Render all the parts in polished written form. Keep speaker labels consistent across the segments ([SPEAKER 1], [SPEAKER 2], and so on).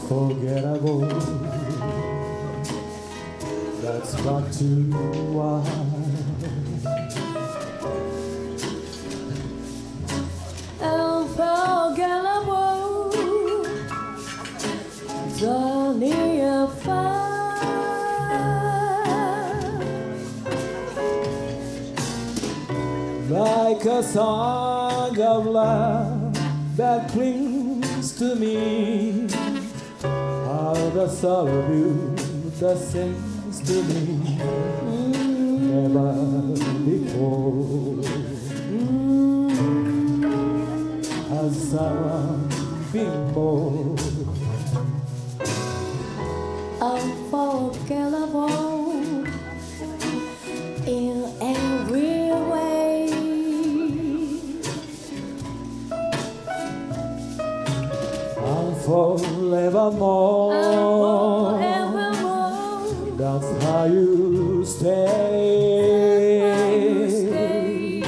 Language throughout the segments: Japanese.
[SPEAKER 1] unforgettable. That's what you are.
[SPEAKER 2] Unforgettable, the near far,
[SPEAKER 1] like a song of love that clings to me. How the thought of you that sings to me, never before has someone been more
[SPEAKER 2] unforgettable in every way.
[SPEAKER 1] forevermore. That's how you stay.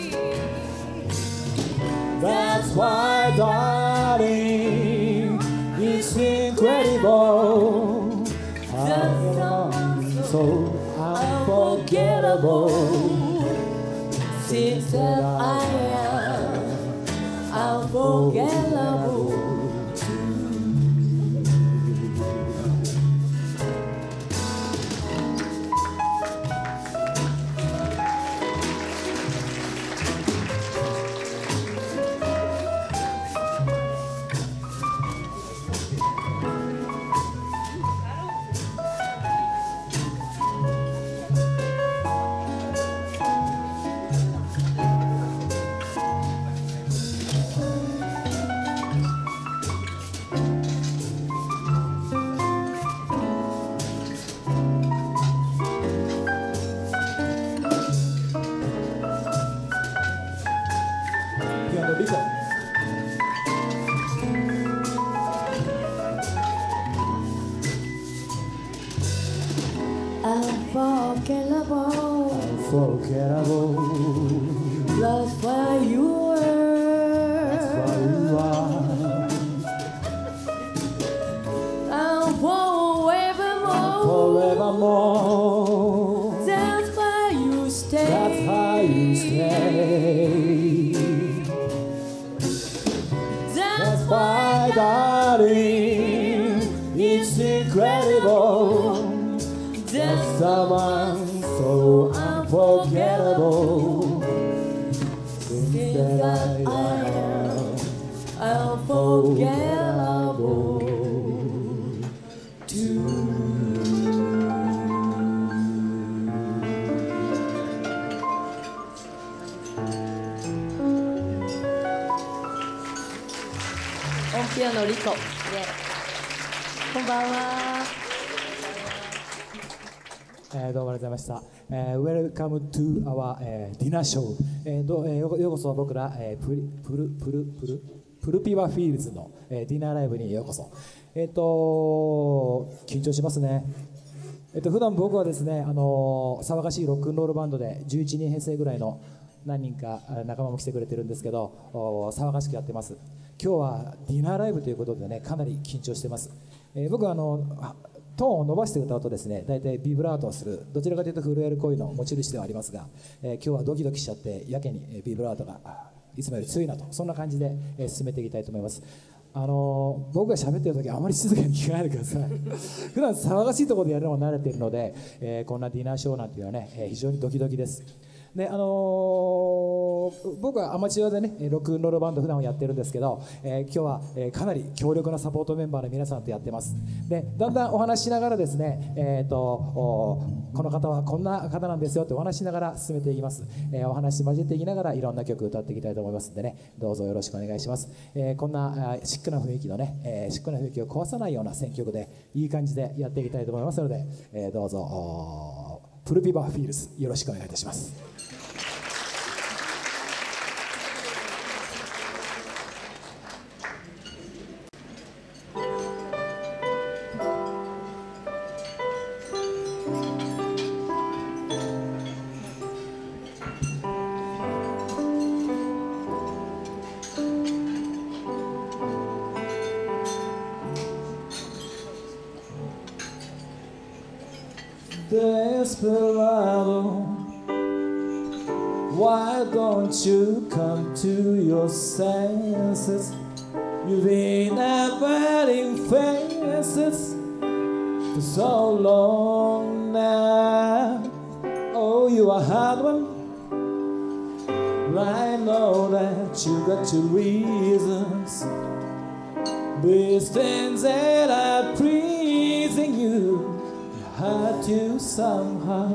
[SPEAKER 1] That's why, darling, it's incredible. I'm so unforgettable.
[SPEAKER 2] Since that I am unforgettable. Unforgettable,
[SPEAKER 1] unforgettable.
[SPEAKER 2] That's why you were.
[SPEAKER 1] That's why you are.
[SPEAKER 2] And forevermore.
[SPEAKER 1] Forevermore.
[SPEAKER 2] That's why you stay.
[SPEAKER 1] That's how you stay. That's why, darling, it's incredible.
[SPEAKER 2] That's
[SPEAKER 1] someone so unforgettable. Since that I am
[SPEAKER 2] unforgettable too.音ピアノリコ、こんばんは。
[SPEAKER 1] どうもありがとうございました。Welcome to our、dinner show、ようこそ僕ら、プルピバフィールズの、ディナーライブにようこそ。緊張しますね。普段僕はですね、騒がしいロックンロールバンドで11人編成ぐらいの何人か仲間も来てくれてるんですけど、騒がしくやってます。今日はディナーライブということでね、かなり緊張してます。僕はトーンを伸ばして歌うとですね、大体ビブラートをする、どちらかというと震える声の持ち主ではありますが、今日はドキドキしちゃってやけにビブラートがいつもより強いなと、そんな感じで進めていきたいと思います。僕が喋ってる時あまり静かに聞かないでください。普段騒がしいところでやるのも慣れているので、こんなディナーショーなんていうのはね、非常にドキドキです。で僕はアマチュアでねロックンロールバンド普段はやってるんですけど、今日は、かなり強力なサポートメンバーの皆さんとやってます。でだんだんお話ししながらですね、この方はこんな方なんですよってお話しながら進めていきます。お話交えていきながらいろんな曲歌っていきたいと思いますのでね、どうぞよろしくお願いします。こんなシックな雰囲気のね、シックな雰囲気を壊さないような選曲でいい感じでやっていきたいと思いますので、どうぞプルピバーフィールズよろしくお願いいたします。 Desperado, why don't you come to your senses? You've been averting faces for so long now. Oh, you are a hard one. I know that you got your reasons. These things that are pleasing you hurt you somehow.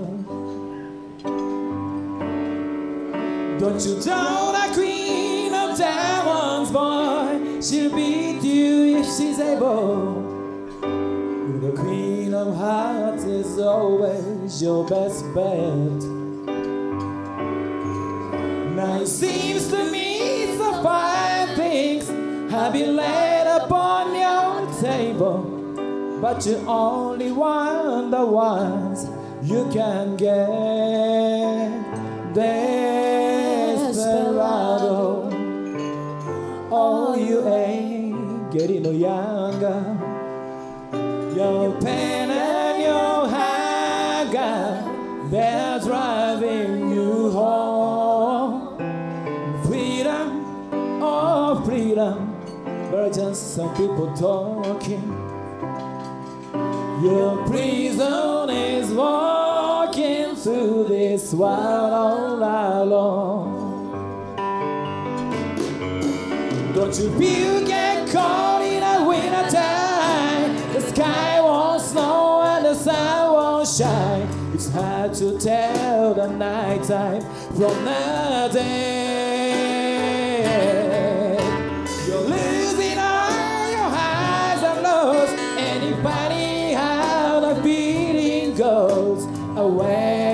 [SPEAKER 1] Don't you know the queen of diamonds, boy? She'll beat you if she's able. The queen of hearts is always your best bet. Now it seems to me so fine things have been laid upon your table, but you only want the ones you can get. Desperado, oh, you ain't getting no younger. Your pain and your hunger, they're driving you home. Freedom, oh freedom, but just some people talking. Your prison is walking through this world all alone. Don't you feel get caught in a winter time? The sky won't snow and the sun won't shine. It's hard to tell the night time from the day. You're losing all your highs and lows, and you're finding how the feeling goes away.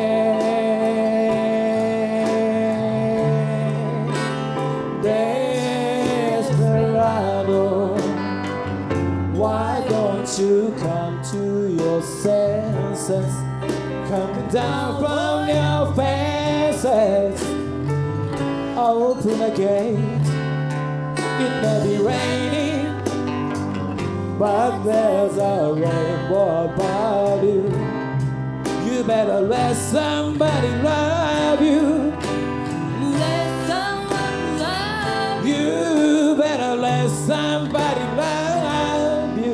[SPEAKER 1] Desperado, why don't you come to your senses? Come down from your faces. Open the gate. It may be raining, but there's a rainbow above you. You better let somebody love you.
[SPEAKER 2] Let someone love
[SPEAKER 1] You better let somebody love you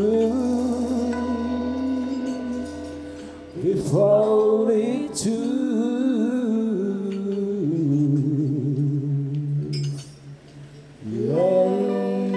[SPEAKER 1] before it's too late.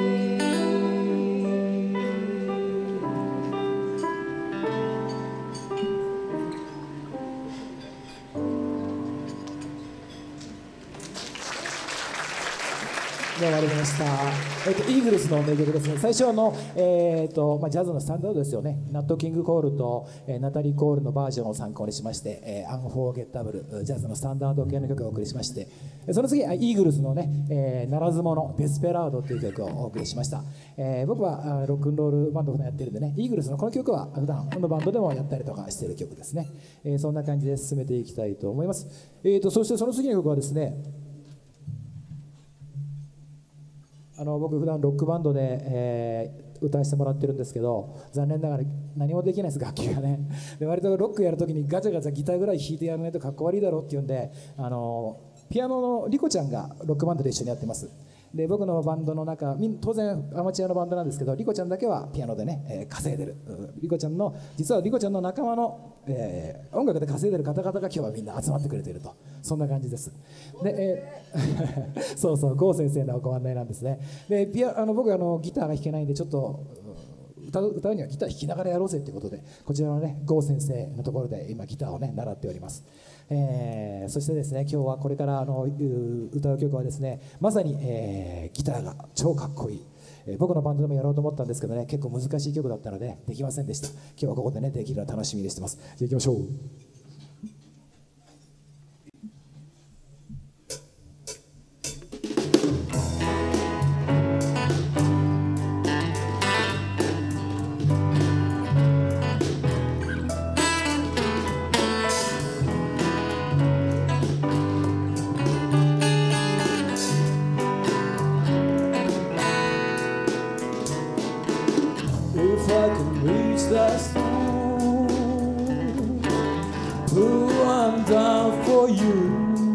[SPEAKER 1] で終わりました。イーグルスの名曲ですね。最初ジャズのスタンダードですよね。ナット・キング・コールと、ナタリー・コールのバージョンを参考にしまして、アンフォーゲッタブルジャズのスタンダード系の曲をお送りしまして、その次イーグルスのね、ならず者デスペラードという曲をお送りしました。僕はロックンロールバンドをやってるんでね、イーグルスのこの曲は普段のバンドでもやったりとかしている曲ですね。そんな感じで進めていきたいと思います。そしてその次の曲はですね、僕普段ロックバンドで、歌わせてもらってるんですけど、残念ながら何もできないです、楽器がね。で割とロックやるときにガチャガチャギターぐらい弾いてやらないとかっこ悪いだろうっていうんで、ピアノのリコちゃんがロックバンドで一緒にやってます。で僕のバンドの中、当然アマチュアのバンドなんですけど、リコちゃんだけはピアノでね、稼いでる。実はリコちゃんの仲間の、音楽で稼いでる方々が今日はみんな集まってくれていると、そんな感じです。で、そうそう、郷先生のご案内なんですね。で僕ギターが弾けないんで、ちょっと歌うにはギター弾きながらやろうぜということで、こちらのね郷先生のところで今ギターをね習っております。そしてですね、今日はこれから歌う曲はですね、まさに、ギターが超かっこいい、僕のバンドでもやろうと思ったんですけどね、結構難しい曲だったのでできませんでした。今日はここでねできるの楽しみにしてます。じゃあ行きましょう。If I can reach that stone, So I'm down for you,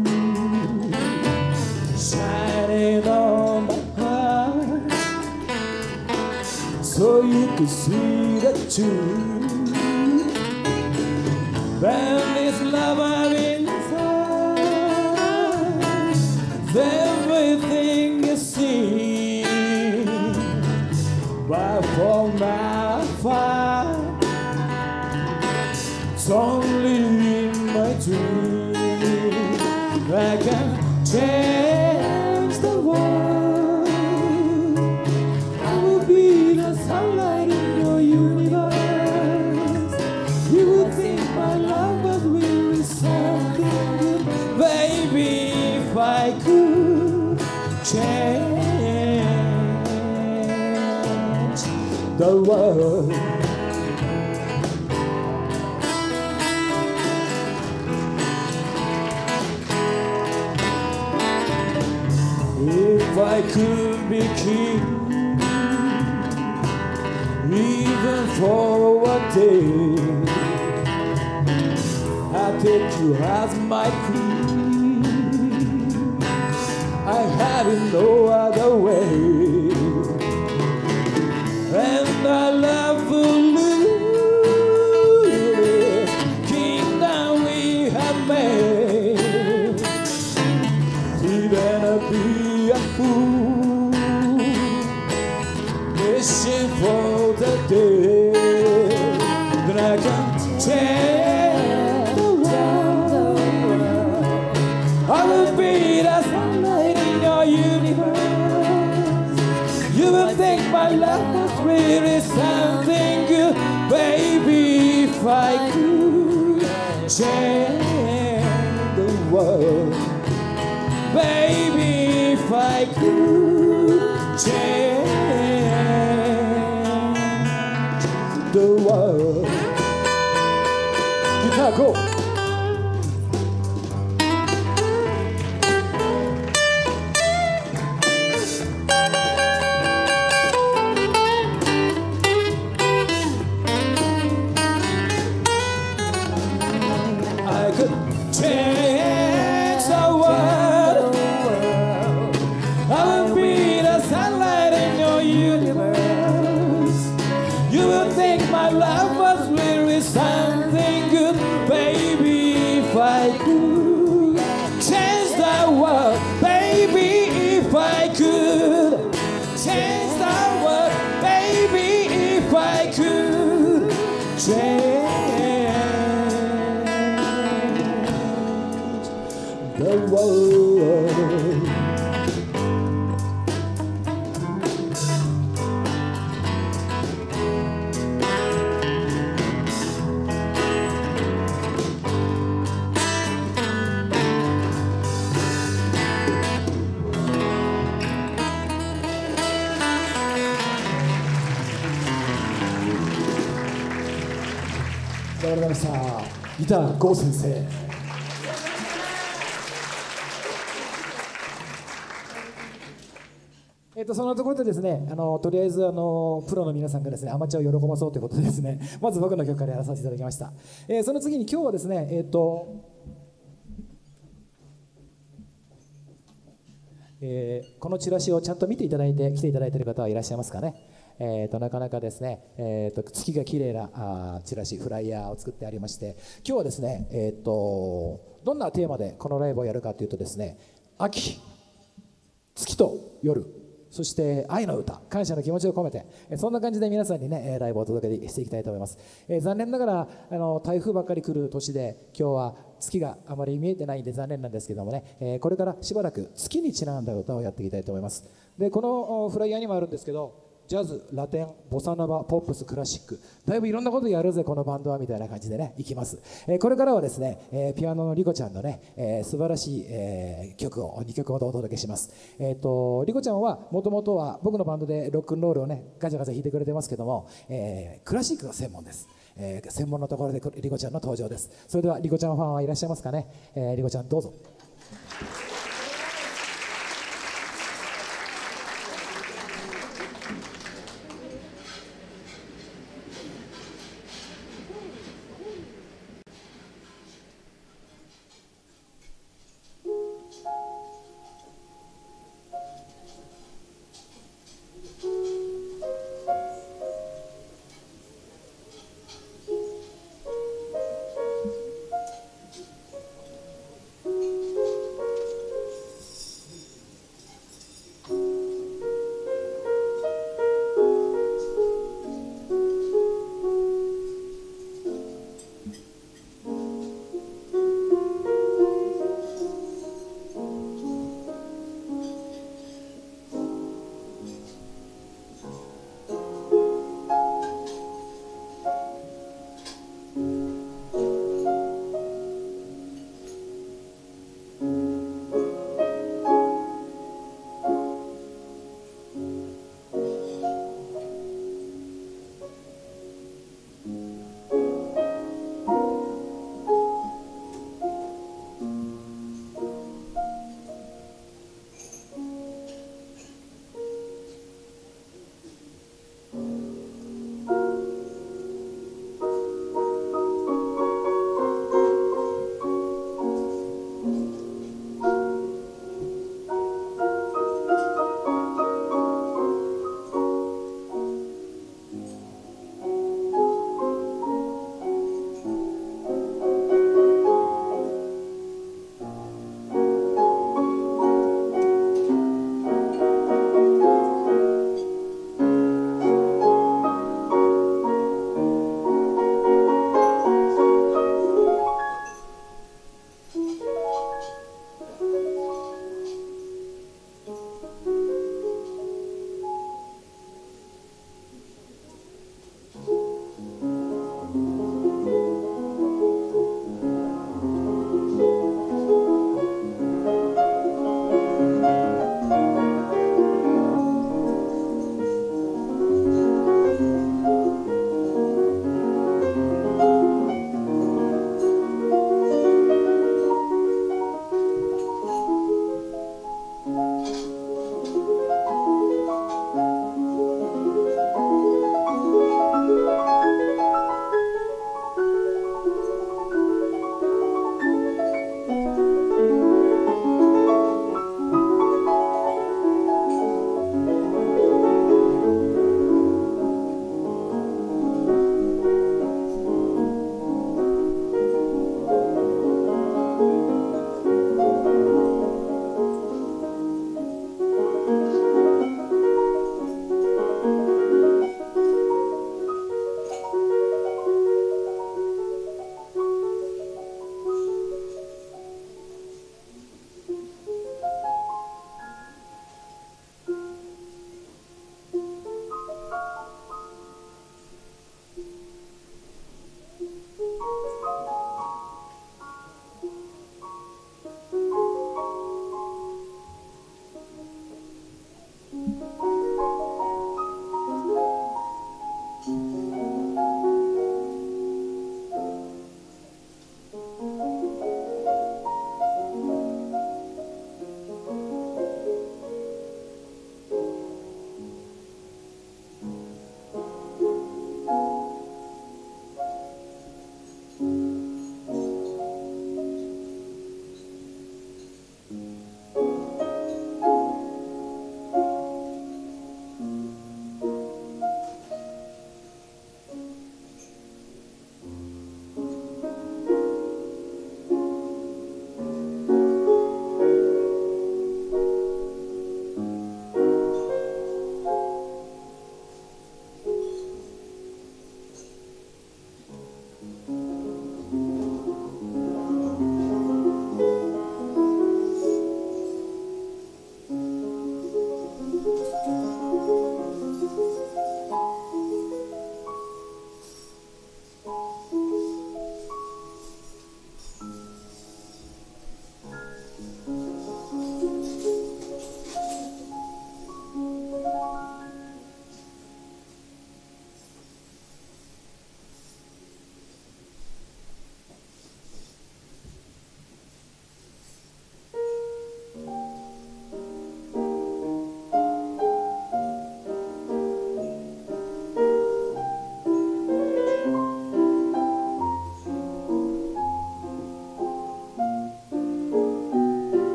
[SPEAKER 1] shining on my heart, so you can see the truth. There is love I'm inside, everything you see, but for my fire, it's only in my dream I can change the world. I will be the sunlight in your universe. You would think my love was really something good, baby, if I could change the world. If I could be king, even for a day, I'd take you as my queen. I had it no other way, and I love the kingdom we have made. Even a be a fool, wishing for the day that I can change the world. I will be the sunlight in your universe. You will think my love was really something good, baby, if I could change the world. Baby, if I could change the world. Guitar, go. I could change the world. I will be the sunlight in your universe. You will think my love was really something good, baby, if I could change the world. Baby, if I could change the world. Baby, if I could change the world.ありがとうございました。ギター郷先生。そのところでですね、とりあえずプロの皆さんがですね、アマチュアを喜ばそうということでですね、まず僕の曲からやらさせていただきました。その次に今日はですね、このチラシをちゃんと見ていただいて来ていただいている方はいらっしゃいますかね。なかなかですね、月が綺麗なチラシフライヤーを作ってありまして、今日はですね、どんなテーマでこのライブをやるかというとですね、秋、月と夜、そして愛の歌、感謝の気持ちを込めて、そんな感じで皆さんにねライブをお届けしていきたいと思います。残念ながら台風ばっかり来る年で今日は月があまり見えてないんで残念なんですけどもね、これからしばらく月にちなんだ歌をやっていきたいと思います。でこのフライヤーにもあるんですけど、ジャズ、ラテン、ボサノバ、ポップス、クラシック、だいぶいろんなことやるぜこのバンドはみたいな感じでねいきます。これからはですね、ピアノのリコちゃんのね、素晴らしい、曲を2曲ほどお届けします。リコちゃんはもともとは僕のバンドでロックンロールをねガチャガチャ弾いてくれてますけども、クラシックが専門です。専門のところでリコちゃんの登場です。それではリコちゃんファンはいらっしゃいますかね。リコちゃんどうぞ。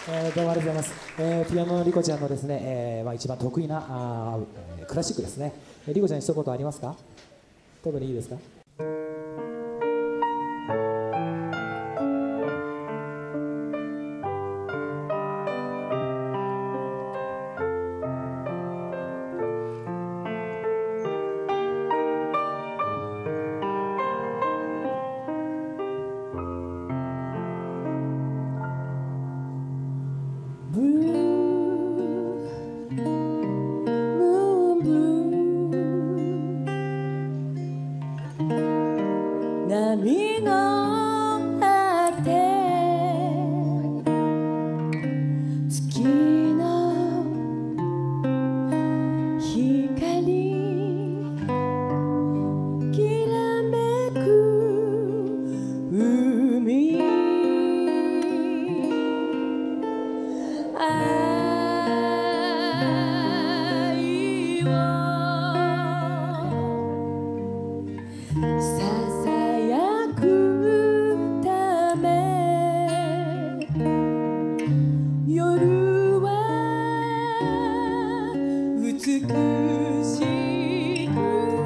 [SPEAKER 1] どうもありがとうございます。ピアノのリコちゃんのですね、一番得意なクラシックですね。リコちゃんに一言ありますか？特にいいですか？
[SPEAKER 2] 波のあって月の光きらめく海愛をささやくため夜は美しく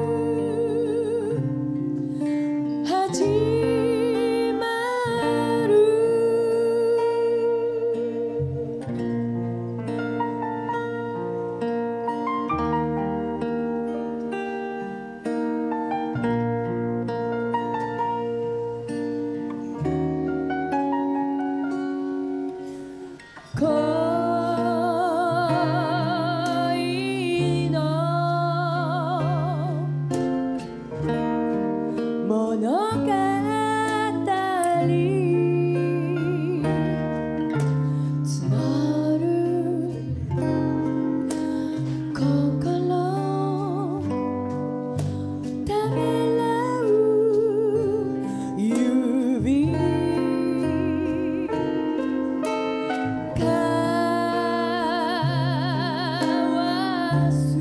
[SPEAKER 2] 始まる恋の物語募る心ためらう指交わす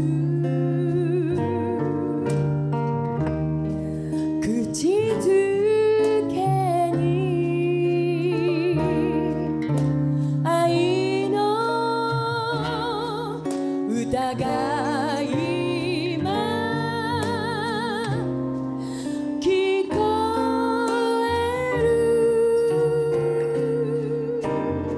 [SPEAKER 2] 口づけに愛の歌が今聞こえる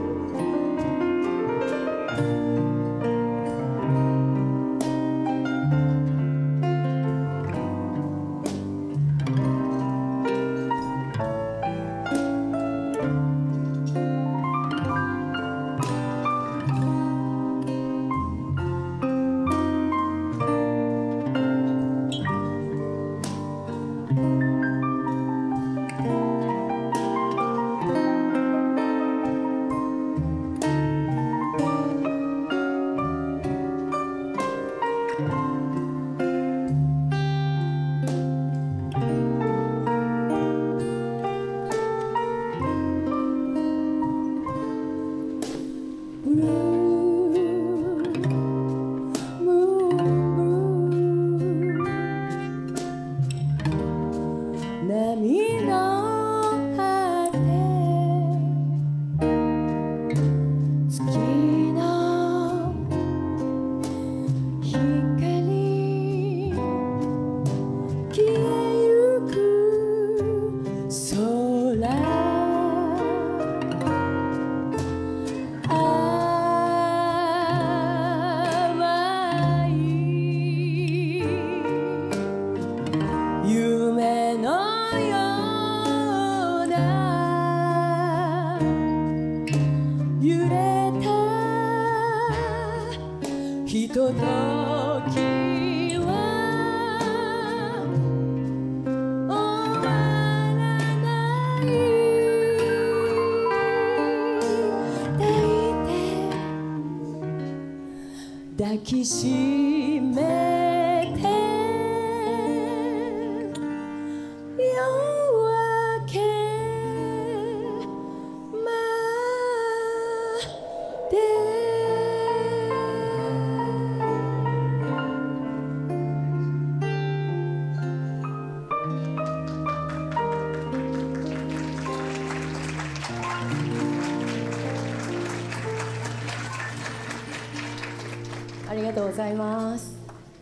[SPEAKER 2] 波の果て月の光消えゆく空淡い夢のような揺れたひとときは終わらない抱きしめて夜明けまでとうございます。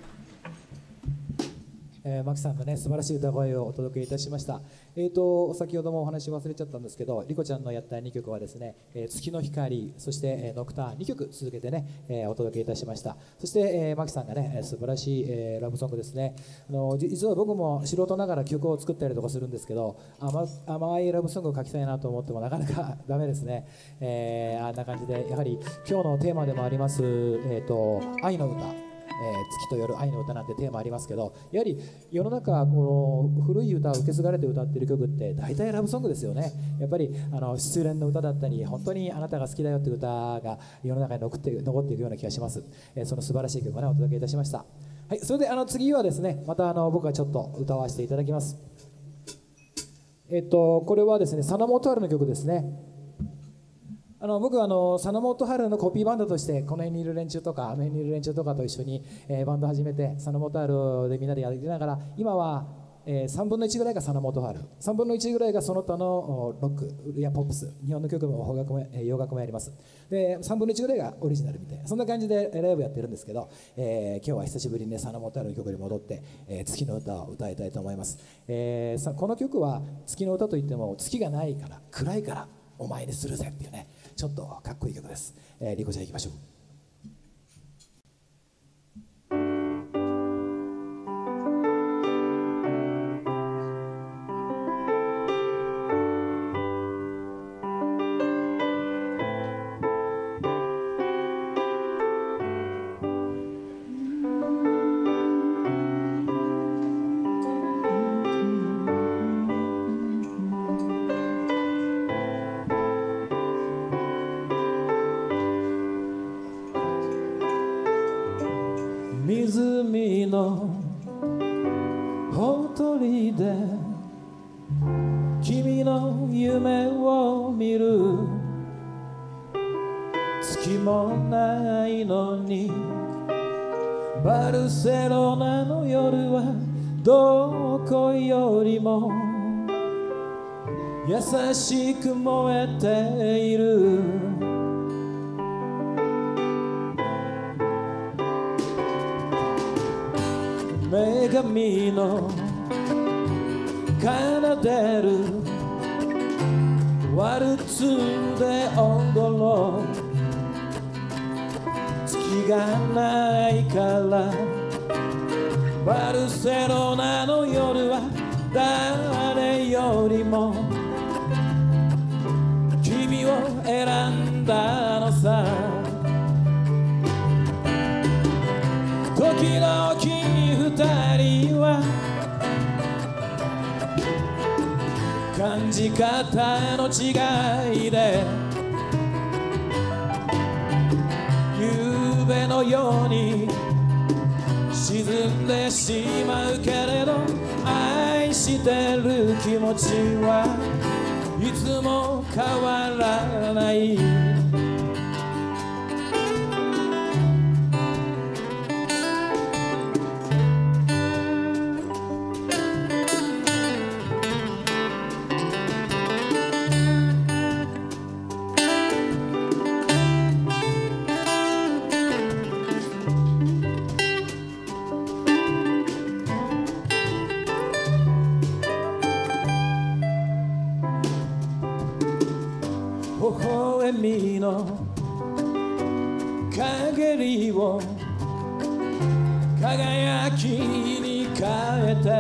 [SPEAKER 1] マキさんのね素晴らしい歌声をお届けいたしました。先ほどもお話忘れちゃったんですけど、リコちゃんのやった2曲はですね、月の光、そして、ノクターン2曲続けてね、お届けいたしました。そして、マキさんがね素晴らしい、ラブソングですね。実は僕も素人ながら曲を作ったりとかするんですけど、甘いラブソングを書きたいなと思ってもなかなかダメですね。あんな感じでやはり今日のテーマでもあります、愛の歌、月と夜愛の歌なんてテーマありますけど、やはり世の中この古い歌を受け継がれて歌っている曲って大体ラブソングですよね。やっぱり失恋の歌だったり、本当にあなたが好きだよっていう歌が世の中に残っていくような気がします。その素晴らしい曲をねお届けいたしました。はい、それで次はですね、また僕がちょっと歌わせていただきます。これはですね佐野元春の曲ですね。僕は佐野元春のコピーバンドとしてこの辺にいる連中とかあの辺にいる連中とかと一緒に、バンド始めて佐野元春でみんなでやりながら、今は、3分の1ぐらいが佐野元春、3分の1ぐらいがその他のロックやポップス、日本の曲も邦楽も洋楽もやります。で3分の1ぐらいがオリジナルみたいな、そんな感じでライブやってるんですけど、今日は久しぶりに、ね、佐野元春の曲に戻って、月の歌を歌いたいと思います。この曲は月の歌といっても月がないから暗いからお前にするぜっていうね、ちょっとかっこいい曲です。リコちゃんいきましょう。湖のほとりで君の夢を見る、月もないのにバルセロナの夜はどこよりも優しく燃えている。女神の奏でるワルツで踊ろう、月がないからバルセロナの夜は誰よりも君を選んだのさ。時々二人は感じ方の違いで夕べのように沈んでしまうけれど、愛してる気持ちはいつも変わらない。微笑みの陰りを輝きに変えて、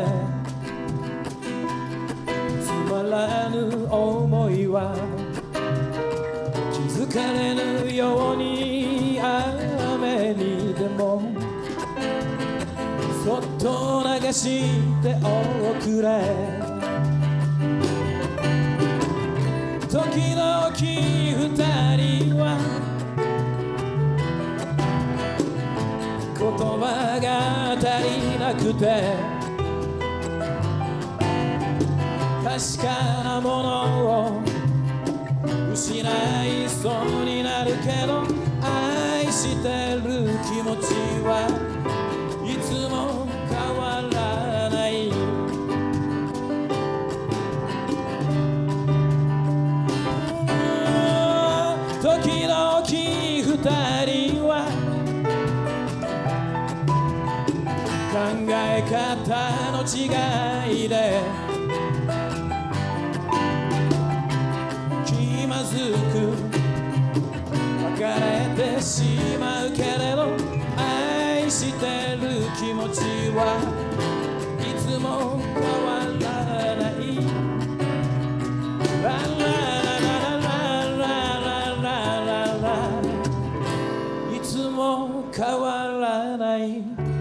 [SPEAKER 1] つまらぬ思いは気づかれぬように雨にでもそっと流しておくれ。時々二人は言葉が足りなくて確かなものを失いそうになるけど、愛してる気持ちはいつも変わらない。時々二人は違いで気まずく別れてしまうけれど愛してる気持ちはいつも変わらないラララララララララいつも変わらない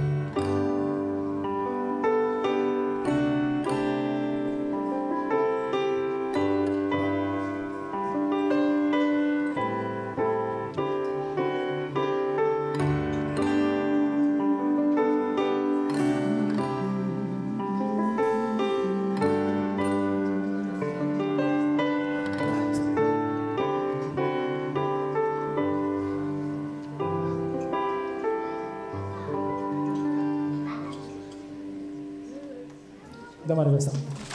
[SPEAKER 1] どうもありがとうございました。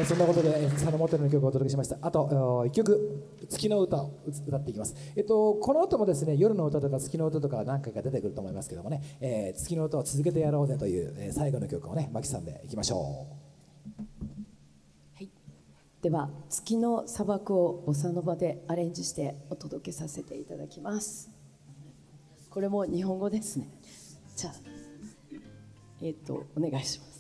[SPEAKER 1] そんなことで佐野元の曲をお届けしました。あと1曲月の歌を歌っていきます。この後もですね夜の歌とか月の歌とか何回か出てくると思いますけどもね、月の歌を続けてやろうぜという、最後の曲をねマキさんでいきましょう。
[SPEAKER 2] はい、では月の砂漠をボサノバでアレンジしてお届けさせていただきます。これも日本語ですね。じゃあお願いします。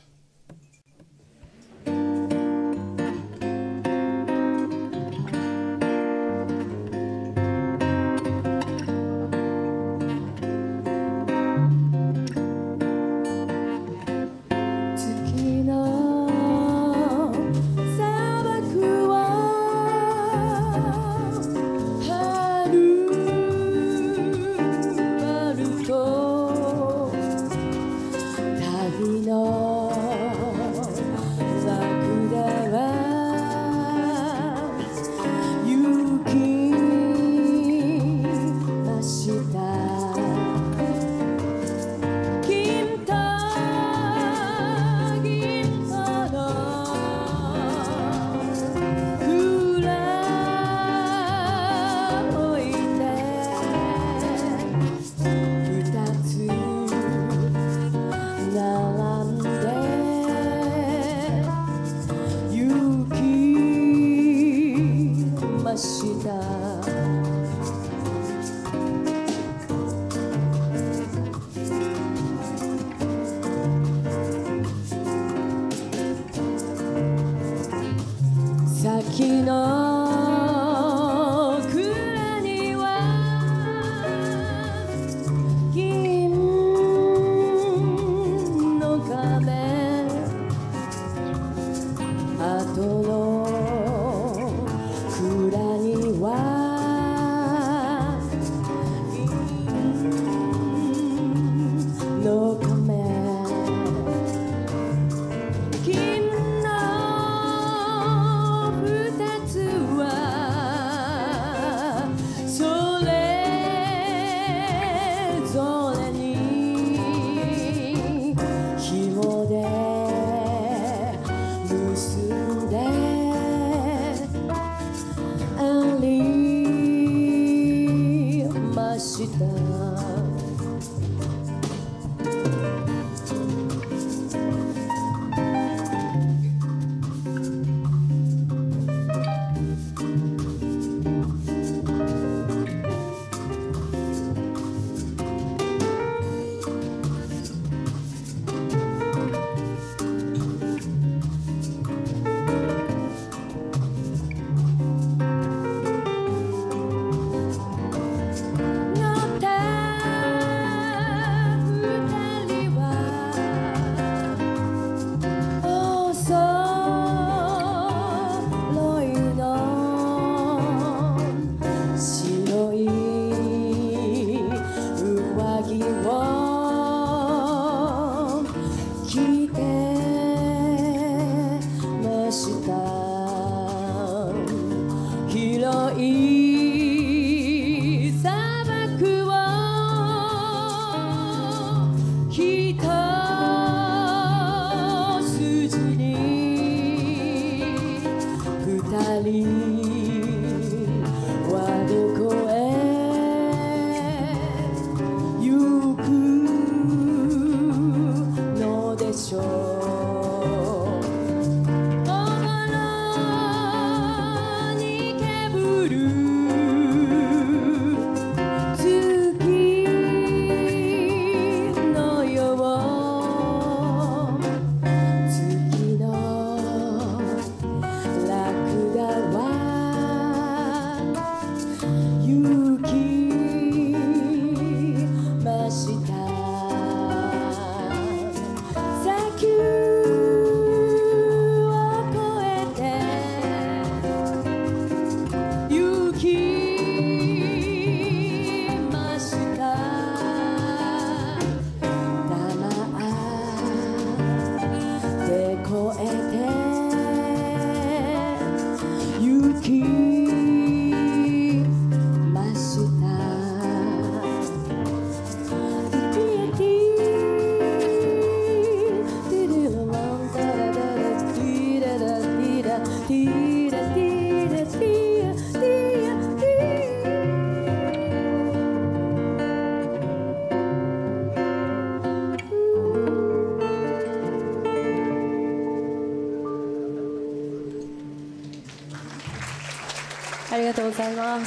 [SPEAKER 2] 先の蔵には銀の仮面後の蔵には銀の仮面紐で結んでしょう心にけぶる月のよう月のラクダは行きました砂丘を越えて行きました黙って越えて行きましたありがとうございます。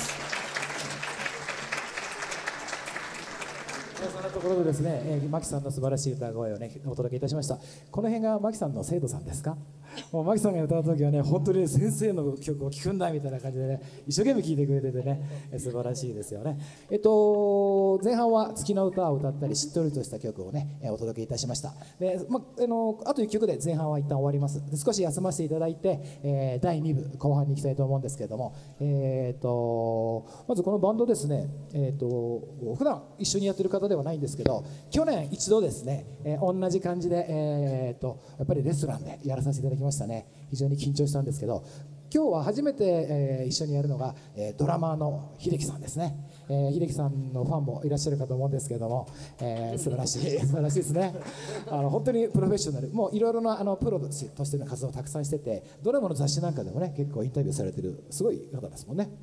[SPEAKER 1] そんなところでですね、マキさんの素晴らしい歌声をねお届けいたしました。この辺がマキさんの生徒さんですか？もうマキさんが歌う時はね本当に先生の曲を聴くんだみたいな感じでね一生懸命聴いてくれててね素晴らしいですよね。前半は月の歌を歌ったりしっとりとした曲をねお届けいたしました。で、あと1曲で前半は一旦終わります。で少し休ませていただいて、第2部後半に行きたいと思うんですけれども、まずこのバンドですね、普段一緒にやってる方ではないんですけど去年一度ですね、同じ感じで、やっぱりレストランでやらさせていただきましたね。非常に緊張したんですけど今日は初めて、一緒にやるのが、ドラマーの秀樹さんですね。秀樹さんのファンもいらっしゃるかと思うんですけれども、素晴らしい素晴らしいですね。本当にプロフェッショナルもういろいろなプロとしての活動をたくさんしててドラマの雑誌なんかでもね結構インタビューされてるすごい方ですもんね。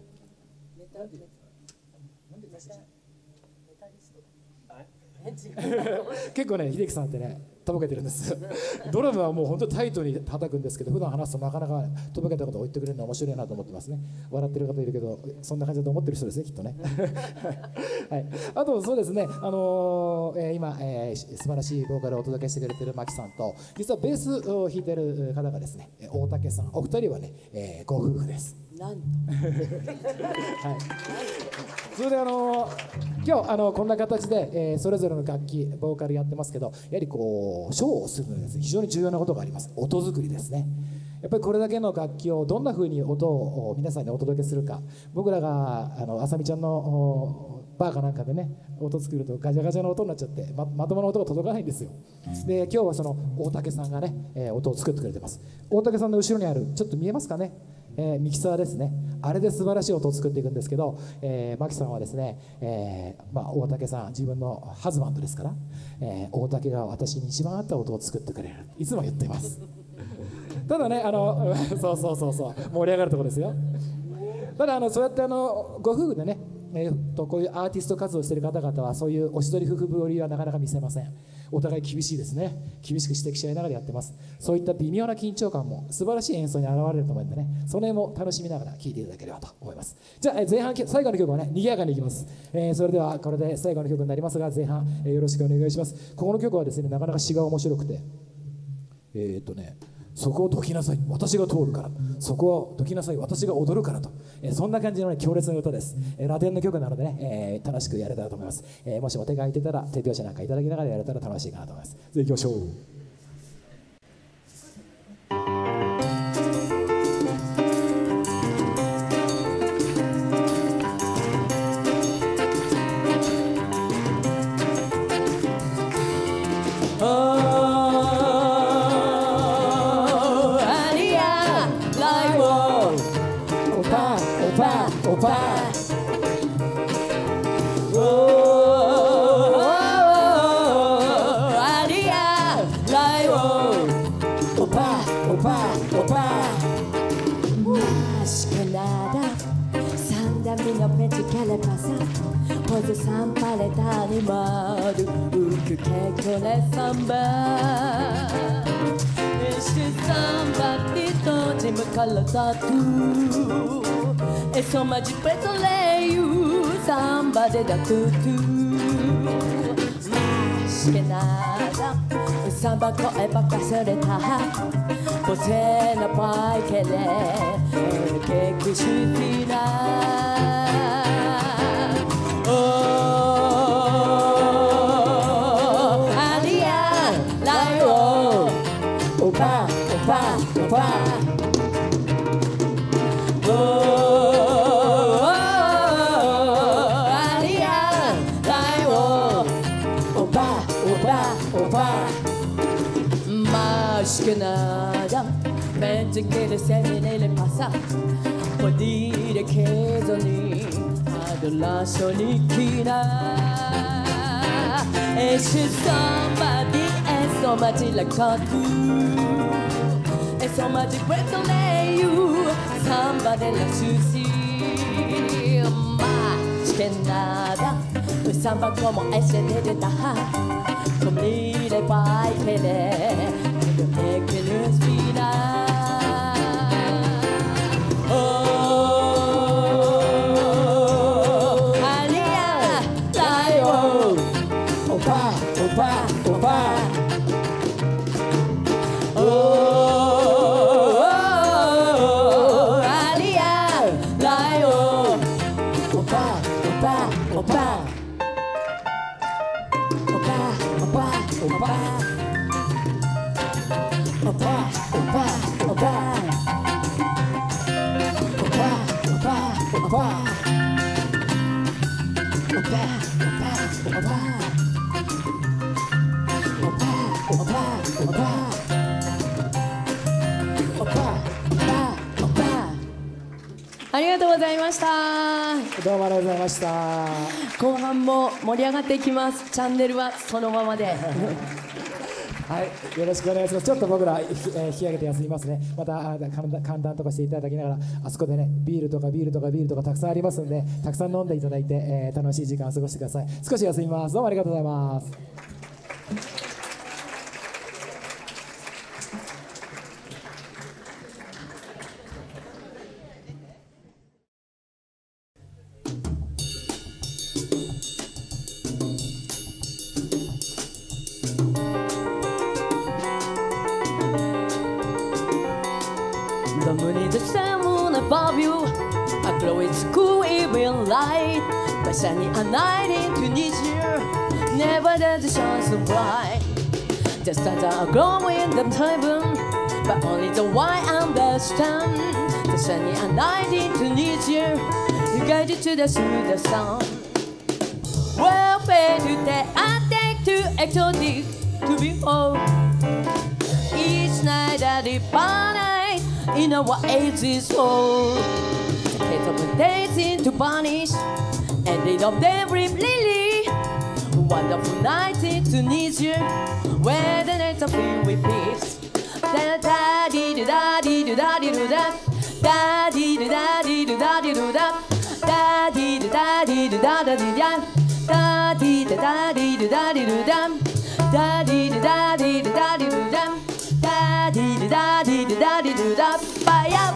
[SPEAKER 1] 結構ね秀樹さんってねとぼけてるんですドラムはもう本当にタイトに叩くんですけど普段話すとなかなかとぼけたことを言ってくれるのは面白いなと思ってますね。笑ってる方いるけどそんな感じだと思ってる人ですねきっとねはい、あとそうですね、今、素晴らしいボーカルをお届けしてくれてるマキさんと実はベースを弾いてる方がですね大竹さんお二人はね、ご夫婦です。
[SPEAKER 2] なんと
[SPEAKER 1] はい、それで今日こんな形で、それぞれの楽器ボーカルやってますけどやはりこうショーをするのにですね非常に重要なことがあります。音作りですね。やっぱりこれだけの楽器をどんな風に音を皆さんにお届けするか。僕らがあさみちゃんのバーかなんかでね音作るとガチャガチャの音になっちゃって まともな音が届かないんですよ。で今日はその大竹さんがね、音を作ってくれてます。大竹さんの後ろにあるちょっと見えますかね、ミキサーですね。あれで素晴らしい音を作っていくんですけど、マキさんはですね、大竹さん自分のハズバンドですから、大竹が私に一番合った音を作ってくれるいつも言っていますただねそう盛り上がるところですよ。ただそうやってご夫婦でねこういうアーティスト活動している方々はそういうおしどり夫婦ぶりはなかなか見せません。お互い厳しいですね。厳しく指摘し合いながらやってます。そういった微妙な緊張感も素晴らしい演奏に現れると思うのでねその辺も楽しみながら聴いていただければと思います。じゃあ前半最後の曲はね賑やかにいきます。それではこれで最後の曲になりますが前半、よろしくお願いします。ここの曲はですねなかなか詩が面白くてそこを解きなさい私が通るからそこを解きなさい私が踊るからと、そんな感じの、強烈な歌です。ラテンの曲なのでね、楽しくやれたらと思います。もしお手が空いてたら手拍子なんかいただきながらやれたら楽しいかなと思います。じゃあ行きましょう。
[SPEAKER 2] Pose sampai tani madu Uku kekone samba Ishi samba Tito jimu kara tatu Insomma de preto leio Samba de da tutu Mas que nada O samba koe baka sureta Você não vai querer Que kushifina Oh, alia, laio Opa, opa, opa Oh, alia, laio Opa, opa, opa Mas que nada Mente que desce nele passa Pode dire che doni Adoração líquida Esse samba de samba de lacatu É samba de preto leio Samba de la sushi Mas que nada O samba como esse de dar Como ele vai querer É que nos viráありがとうございました。
[SPEAKER 1] どうもありがとうございました。
[SPEAKER 2] 後半も盛り上がっていきます。チャンネルはそのままで。
[SPEAKER 1] はい、よろしくお願いします。ちょっと僕ら引き上げて休みますね。また寒暖とかしていただきながら、あそこでねビールとかたくさんありますので、たくさん飲んでいただいて、楽しい時間を過ごしてください。少し休みます。どうもありがとうございます。
[SPEAKER 2] The moon is the same moon above you. A glow is cool even light. But shining a night in Tunisia. Never does it shine so bright. The stars are glowing the heaven, but only the white understand. The shining a night in Tunisia. You guide it to the sun. Welfare today, I take to exotic to behold. Each night that it night in our ages old. The kids of days into punish, and they of them lily. Wonderful night in Tunisia, where the nights are filled with peace. Da da dee da dee da dee da da dee da dee da dee da da dee da dee da da dee da da dee da dee da dee da da dee da dee da dee da da dee da dee da dee da ba ya.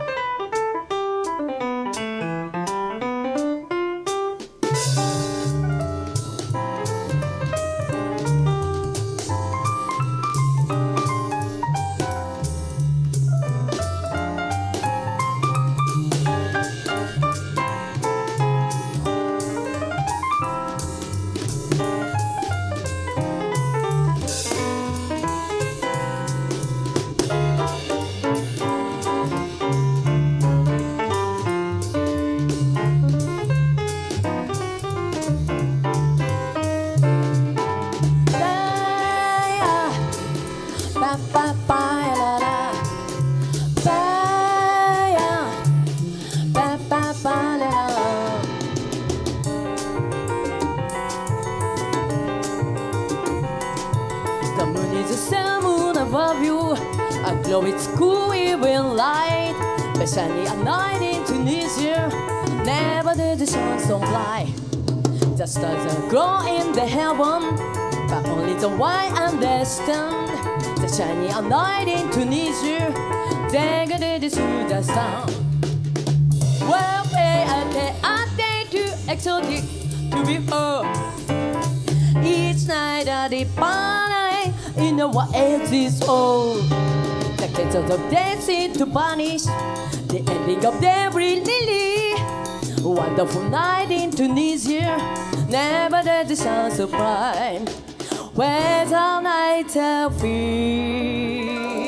[SPEAKER 2] The moon is the same moon above you. A glow its cool even light. But shining at night in Tunisia. Never did the sun so bright. The stars are glow in the heaven, but only the one understand. The shining a light into Tunisia, they got it through the sun. Well, pay a day to exotic to be all. Each night at the party, in the what else is all. The kids of dancing to punish the ending of every lily. Wonderful night in Tunisia, never did the sun so bright. Where the night are free.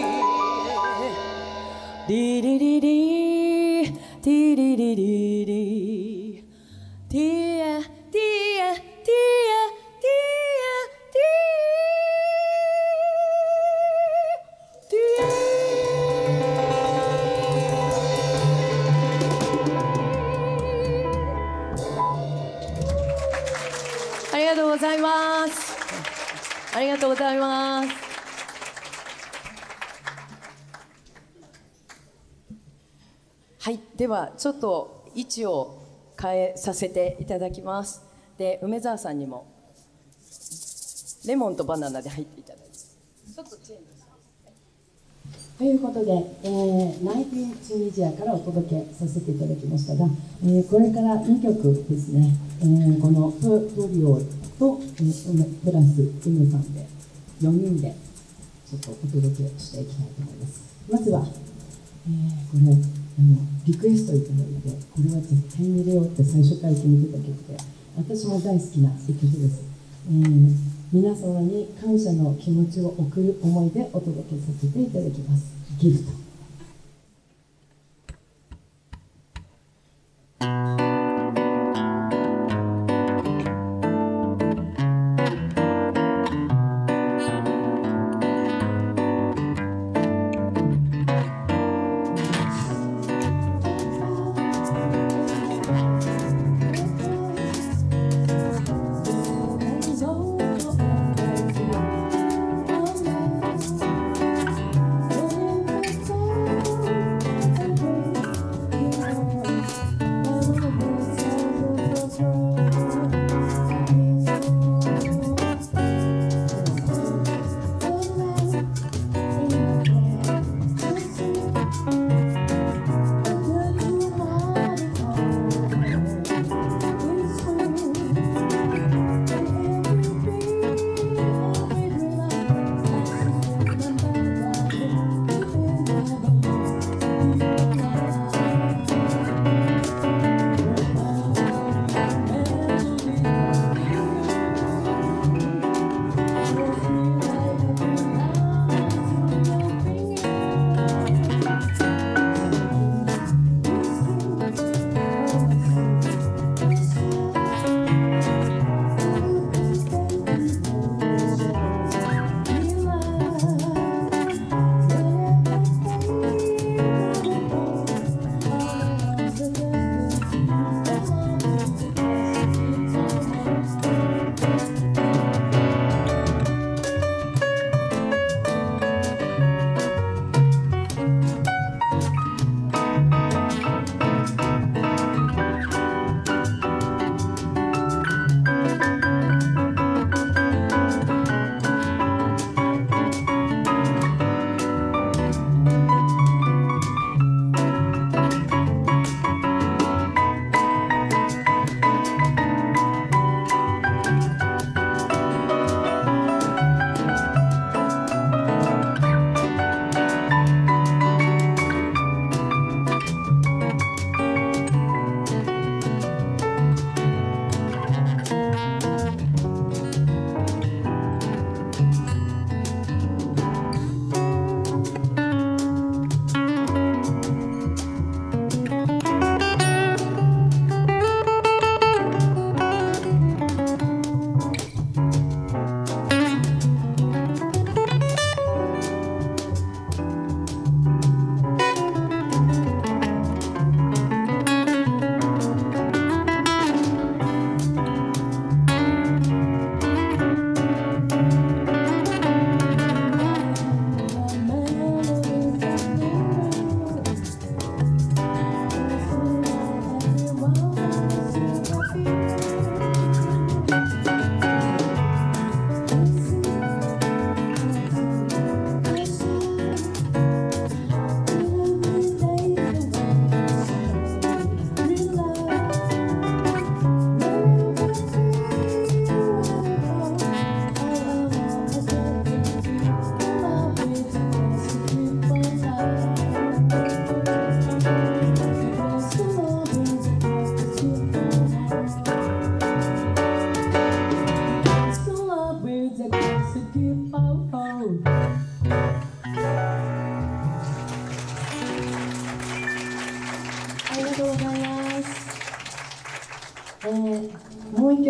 [SPEAKER 2] Dee dee dee dee, dee dee dee dee dee, dee dee dee dee dee. ありがとうございます。ありがとうございます。はい、ではちょっと位置を変えさせていただきます。で、梅沢さんにもレモンとバナナで入っていただいて、ちょっとチェンジ。
[SPEAKER 3] ということで、ナイティン・チュニジアからお届けさせていただきましたが、これから2曲ですね、このプリオと、プラス梅さんで4人でちょっとお届けしていきたいと思います。まずは、これリクエストいただいて、これは絶対に入れようって最初から決めてた曲で、私も大好きな一曲です。皆様に感謝の気持ちを送る思いでお届けさせていただきます。ギフト。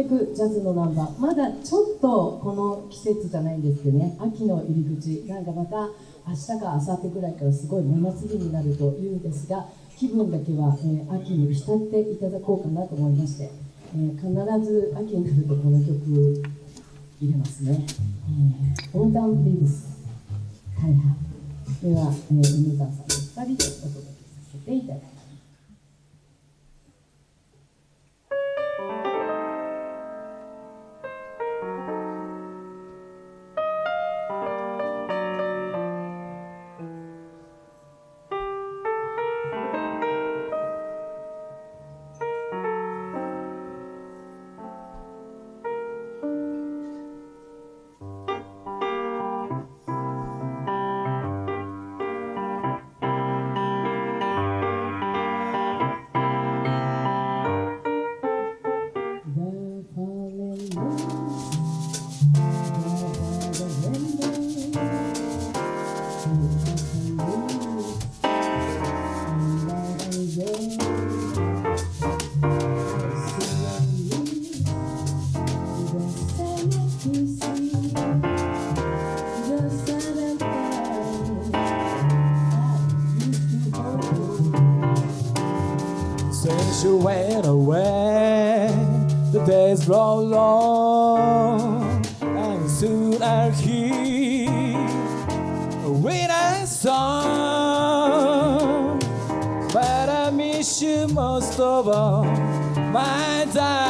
[SPEAKER 3] 曲ジャズのナンバー、まだちょっとこの季節じゃないんですけどね、秋の入り口、なんかまた明日か明後日ぐらいからすごい真夏日になるというんですが、気分だけは、秋に浸っていただこうかなと思いまして、必ず秋になるとこの曲入れますね。オータム・リブス大半では、梅沢さんと2人でお届けさせていただきます。
[SPEAKER 1] Since you went away, the days roll on, and soon I'll hear a winter song. But I miss you most of all, my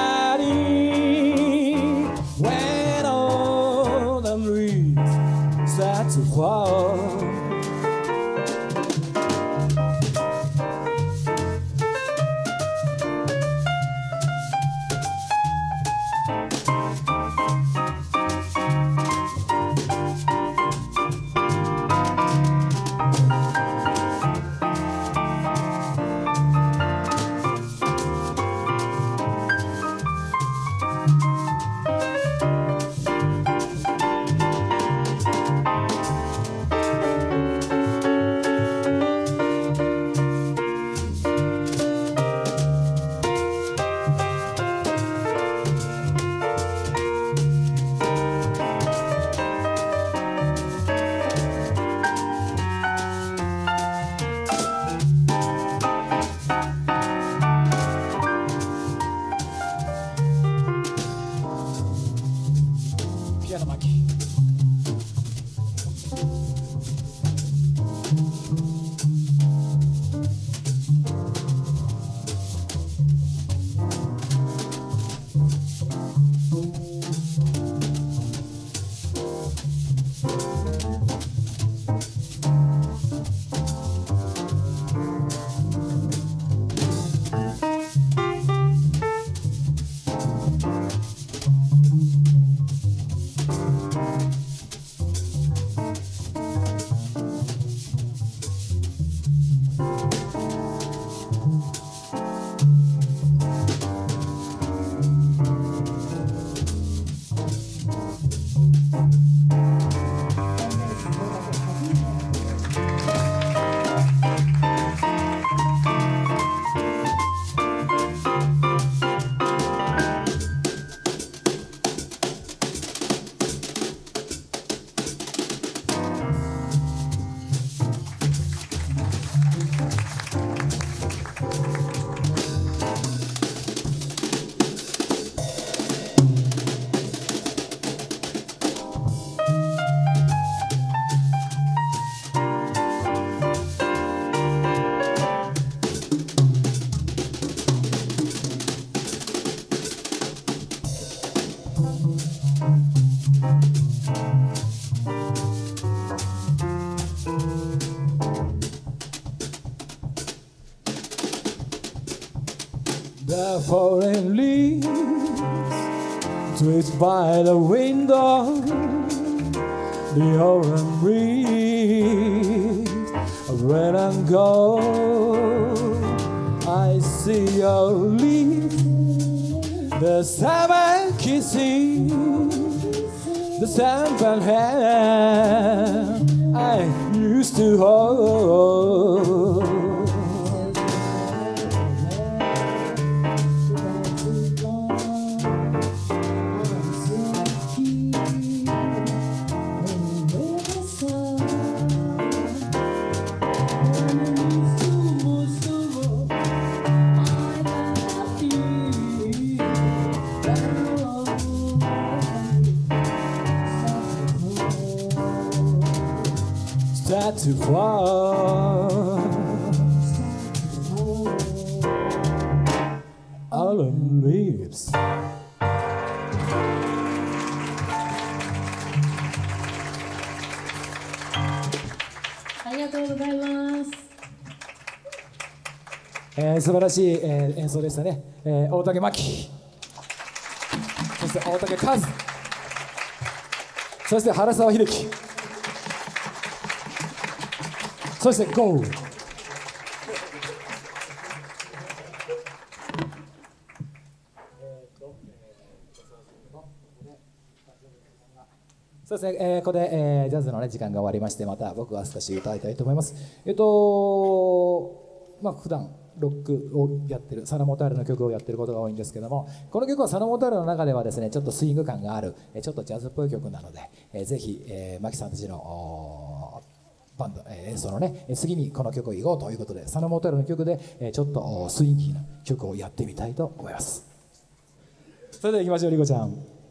[SPEAKER 1] darling. When autumn leaves start to fall, piano Maki. The falling leaves twist by the window, the orange breeze. When I go, I see your leaves, the summer kissing, the sample hand I used to hold. Start to fall Autumn leaves
[SPEAKER 3] ありがとうございます。
[SPEAKER 1] 素晴らしい、演奏でしたね、大竹真希、そして大竹和、そして原沢秀樹、そしてゴー。そうですね、ここで、ジャズの、ね、時間が終わりまして、また僕は少し歌いたいと思います。普段ロックをやってる、サナモタールの曲をやってることが多いんですけども、この曲はサナモタールの中ではですね、ちょっとスイング感がある、ちょっとジャズっぽい曲なので、ぜひ、マキさんたちのバンド、演奏のね、次にこの曲を言おうということで、サナモタールの曲で、ちょっとスインギーな曲をやってみたいと思います。それでは行きましょう、リコちゃん。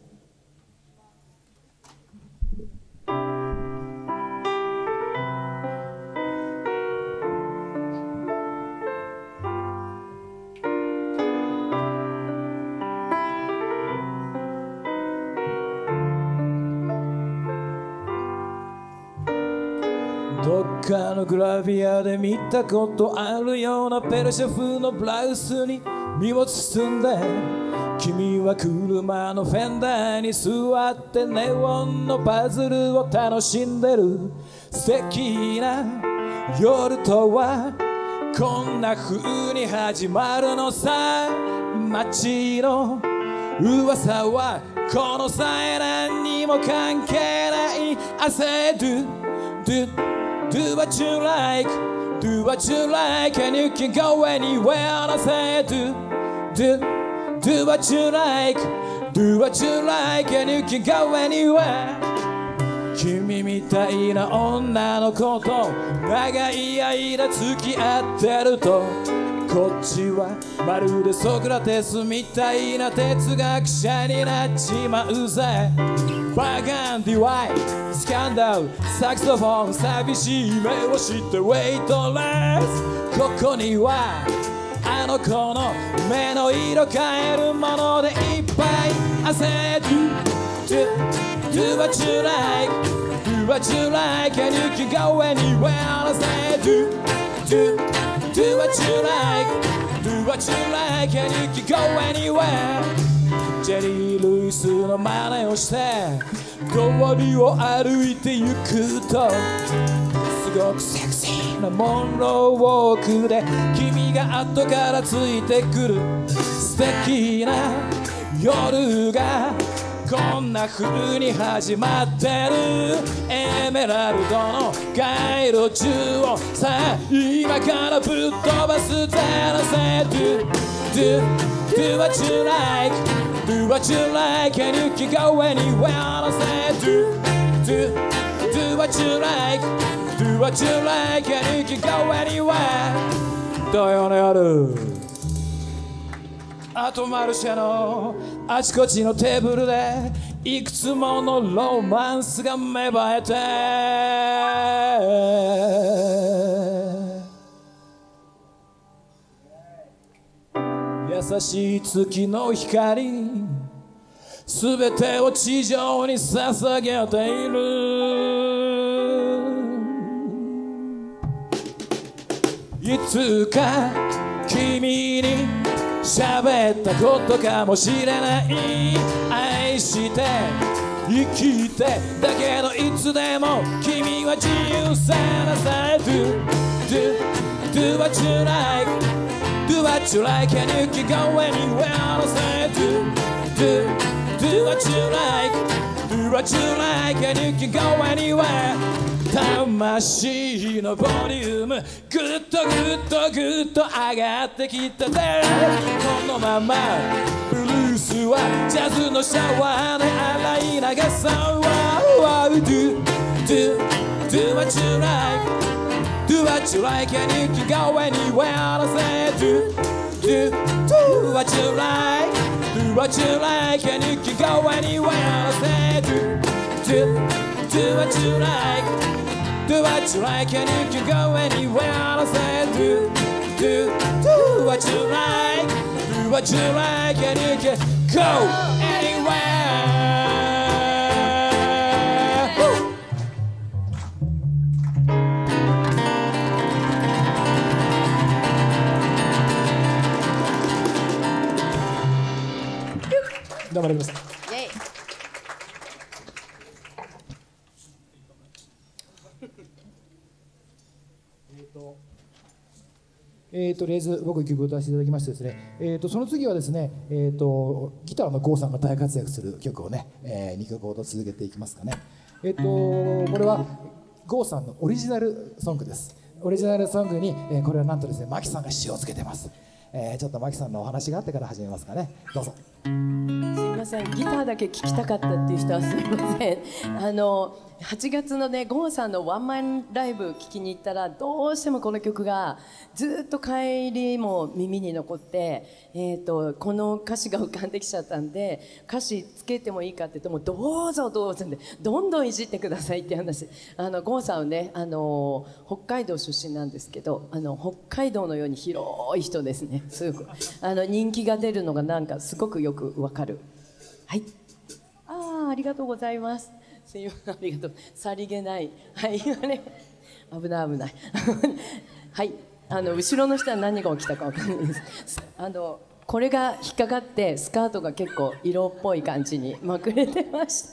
[SPEAKER 1] どっかのグラビアで見たことあるようなペルシャ風のブラウスに身を包んで、君は車のフェンダーに座ってネオンのパズルを楽しんでる。素敵な夜とはこんな風に始まるのさ。街の噂はこの際何にも関係ない。I say do what you like, do what you like, and you can go anywhere. I say do what you like, do what you like, and you can go anywhere. 君みたいな女の子と長い間付き合ってると、こっちはまるでソクラテスみたいな哲学者になっちまうぜ。バーガンディワインスキャンダルサクソフォン寂しい目をしてウェイトレス。ここにはあの子の目の色変えるものでいっぱい。I said do what you like, do what you like, and you can go anywhere. I said do what you like, do what you like, and you can go anywhere. ジェリー・ルイスの真似をして通りを歩いて行くと、すごくセクシーなモンローウォークで君が後からついてくる。素敵な夜がこんな風に始まってる。エメラルドの街路中をさあ今からぶっ飛ばすぜ。Do what you like, do what you like, and you can go anywhere. I said do what you like, do what you like, and you can go anywhere. 土曜の夜アトマルシェのあちこちのテーブルでいくつものロマンスが芽生えて、優しい月の光すべてを地上に捧げている。いつか君に喋ったことかもしれない。愛して生きてだけどいつでも君は自由さなさ。Do what you like, do what you like, and you can go anywhere. I say do what you like, do what you like, and you can go anywhere. 魂のボリュームぐっとぐっとぐっと上がってきたね。このままブルースはジャズのシャワーで洗い流そう。Do what you like, do what you like, and you can go anywhere. I say do what you like, do what you like, and you can go anywhere. I say do what you like, Do what you like and you can go anywhere. I say do what you like. Do what you like and you can go anywhere. Woo!どうもありがとうございました。とりあえず僕曲を歌わせていただきましてですね、その次はですね、ギターの郷さんが大活躍する曲をね、2曲ほど続けていきますかね。これは郷さんのオリジナルソングです。オリジナルソングに、これはなんとですね、マキさんが詞をつけてます。ちょっとマキさんのお話があってから始めますかね。どうぞ。
[SPEAKER 2] すみません、ギターだけ聴きたかったっていう人はすみません。8月のね、郷さんのワンマンライブ聴きに行ったら、どうしてもこの曲がずっと帰りも耳に残って、この歌詞が浮かんできちゃったんで、歌詞つけてもいいかって言っても、どうぞどうぞってどんどんいじってくださいって話。郷さんはね、北海道出身なんですけど、北海道のように広い人ですね。すごく人気が出るのがなんかすごくよくわかる。はい、ありがとうございます。すいません、ありがとう。さりげない。はい、ね、危ない危ない。はい、後ろの人は何が起きたかわかんないです。これが引っかかってスカートが結構色っぽい感じにまくれてました。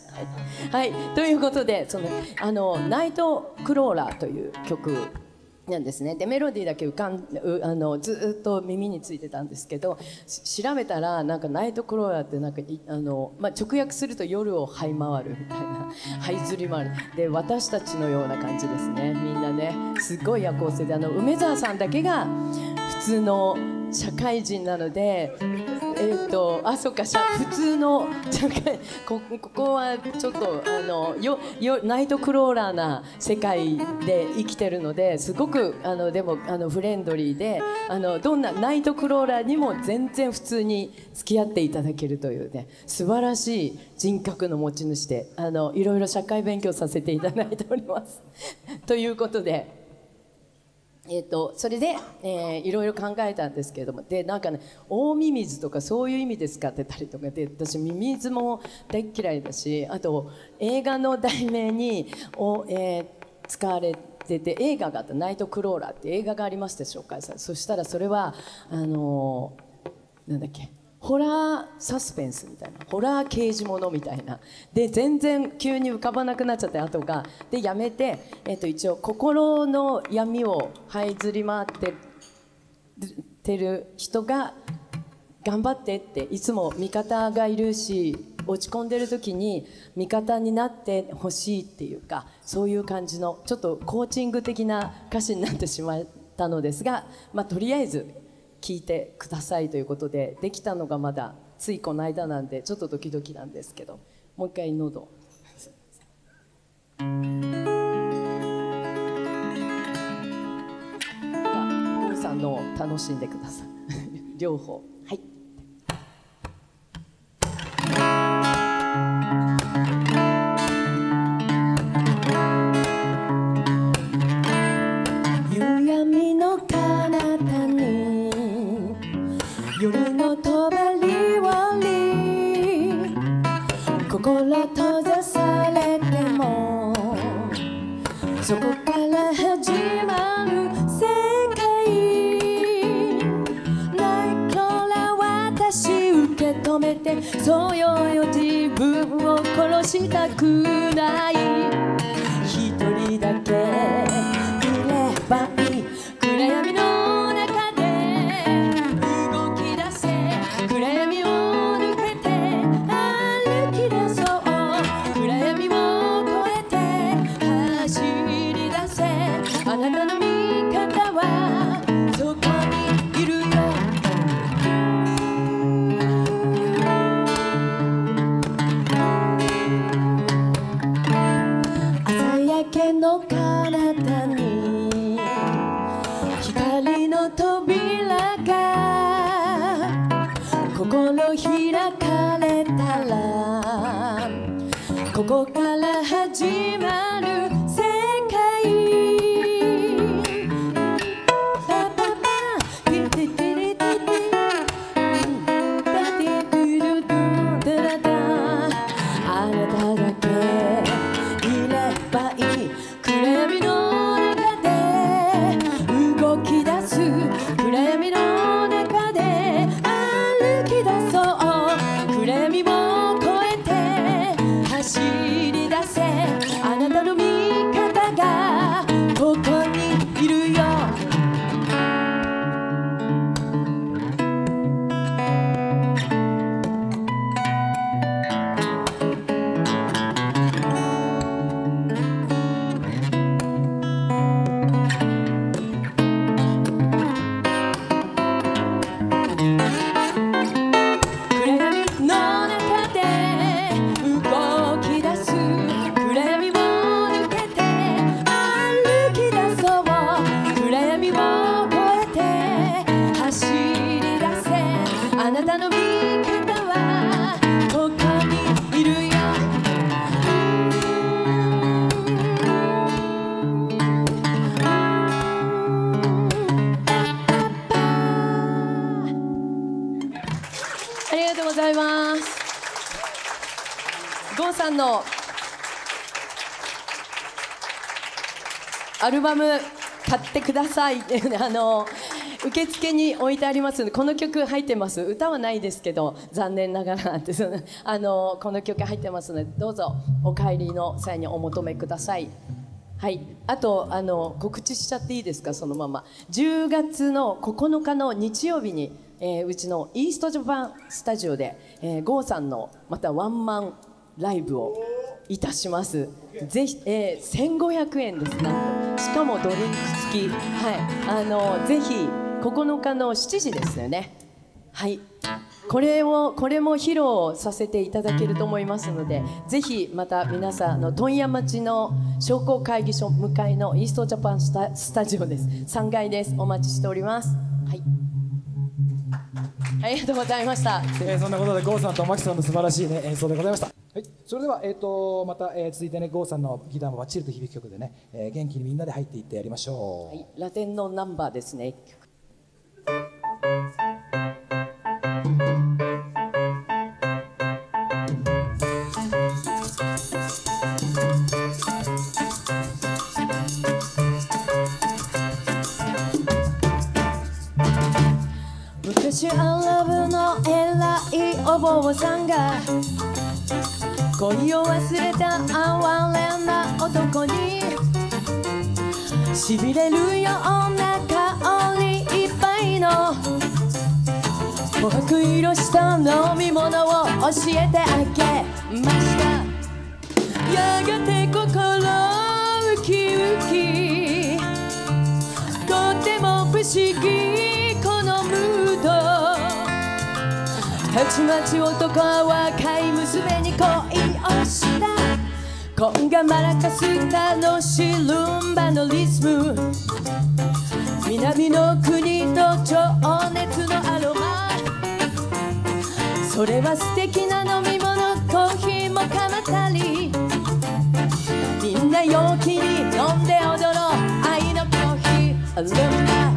[SPEAKER 2] はい、ということで、ナイトクローラーという曲なんですね。でメロディーだけずっと耳についてたんですけど、調べたらなんかナイトクローラーってなんか直訳すると夜を這い回るみたいな、這いずり回るで、私たちのような感じですね。みんなね、すごい夜行性で、梅沢さんだけが普通の社会人なので、そうか、普通の社会、ここはちょっとナイトクローラーな世界で生きてるので、すごくでもフレンドリーで、どんなナイトクローラーにも全然普通に付き合っていただけるというね、素晴らしい人格の持ち主で、いろいろ社会勉強させていただいておりますということで。それで、いろいろ考えたんですけれども、でなんかね、大ミミズとかそういう意味で使ってたりとかで、私ミミズも大嫌いだし、あと映画の題名に使われてて、映画があったナイトクローラーって映画がありまして紹介され、そしたらそれはなんだっけ、ホラーサスペンスみたいな、ホラー刑事ものみたいなで、全然急に浮かばなくなっちゃって、後がでやめて、一応心の闇を這いずり回ってる人が頑張ってって、いつも味方がいるし、落ち込んでる時に味方になってほしいっていうか、そういう感じのちょっとコーチング的な歌詞になってしまったのですが、とりあえず聞いてくださいということで、できたのがまだついこの間なんでちょっとドキドキなんですけど、もう一回喉皆さんの楽しんでください両方。はい、夕闇の彼方に夜の帳に心閉ざされても、そこから始まる世界。ないから私受け止めて、そうよ自分を殺したくない。一人だけいればいい、暗闇の中で動き出せ、暗闇を抜けて歩き出そう、暗闇を越えて走り出せ、あなたの味方はそこにいるよ。朝焼けの彼方に光の扉が心開かれたら、ここから始まる世界。 さんのアルバム買ってください受付に置いてありますので、この曲入ってます。歌はないですけど残念ながらこの曲入ってますので、どうぞお帰りの際にお求めください。はい、あと告知しちゃっていいですか。そのまま10月の9日の日曜日に、うちのイーストジャパンスタジオで、郷さんのまたワンマンライブをいたします。ぜひ、1500円です。なんとしかもドリンク付き。はい、ぜひ9日の7時ですよね。はい、これも披露させていただけると思いますので、ぜひまた皆さん問屋町の商工会議所向かいのイーストジャパンスタジオです。3階です。お待ちしております。はい、ありがとうございました。
[SPEAKER 1] そんなことで郷さんとマキさんの素晴らしい、ね、演奏でございました。はい、それでは、また、続いてね、郷さんのギターもバッチリと響く曲でね、元気にみんなで入っていってやりましょう。
[SPEAKER 2] はい、ラテンのナンバーですね。昔アラブの偉いお坊さんが恋を忘れた哀れな男にしびれるような香りいっぱいの琥珀色した飲み物を教えてあげました。やがて心ウキウキ、とても不思議このムード。たちまち男は若い娘に恋をした。コンガマラカス楽しいルンバのリズム、南の国の情熱のアロマ。それは素敵な飲み物、コーヒーもかまったり、みんな陽気に飲んで踊ろう愛のコーヒールンバ。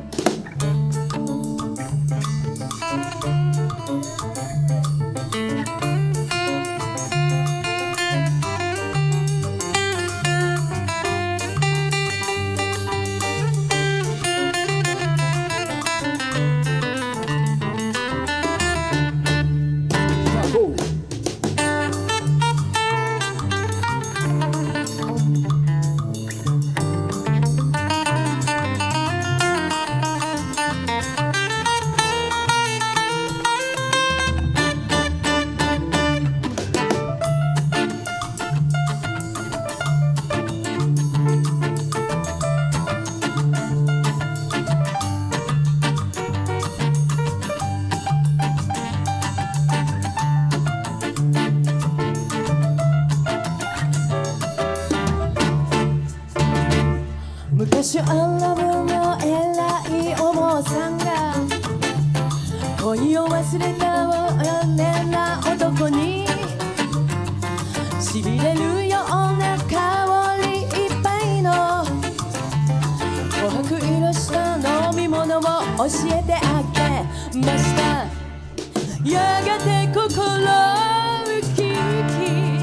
[SPEAKER 2] 昔アラブの偉いお坊さんが恋を忘れた哀れな男にしびれるような香りいっぱいの琥珀色した飲み物を教えてあげました。やがて心ウキウキ、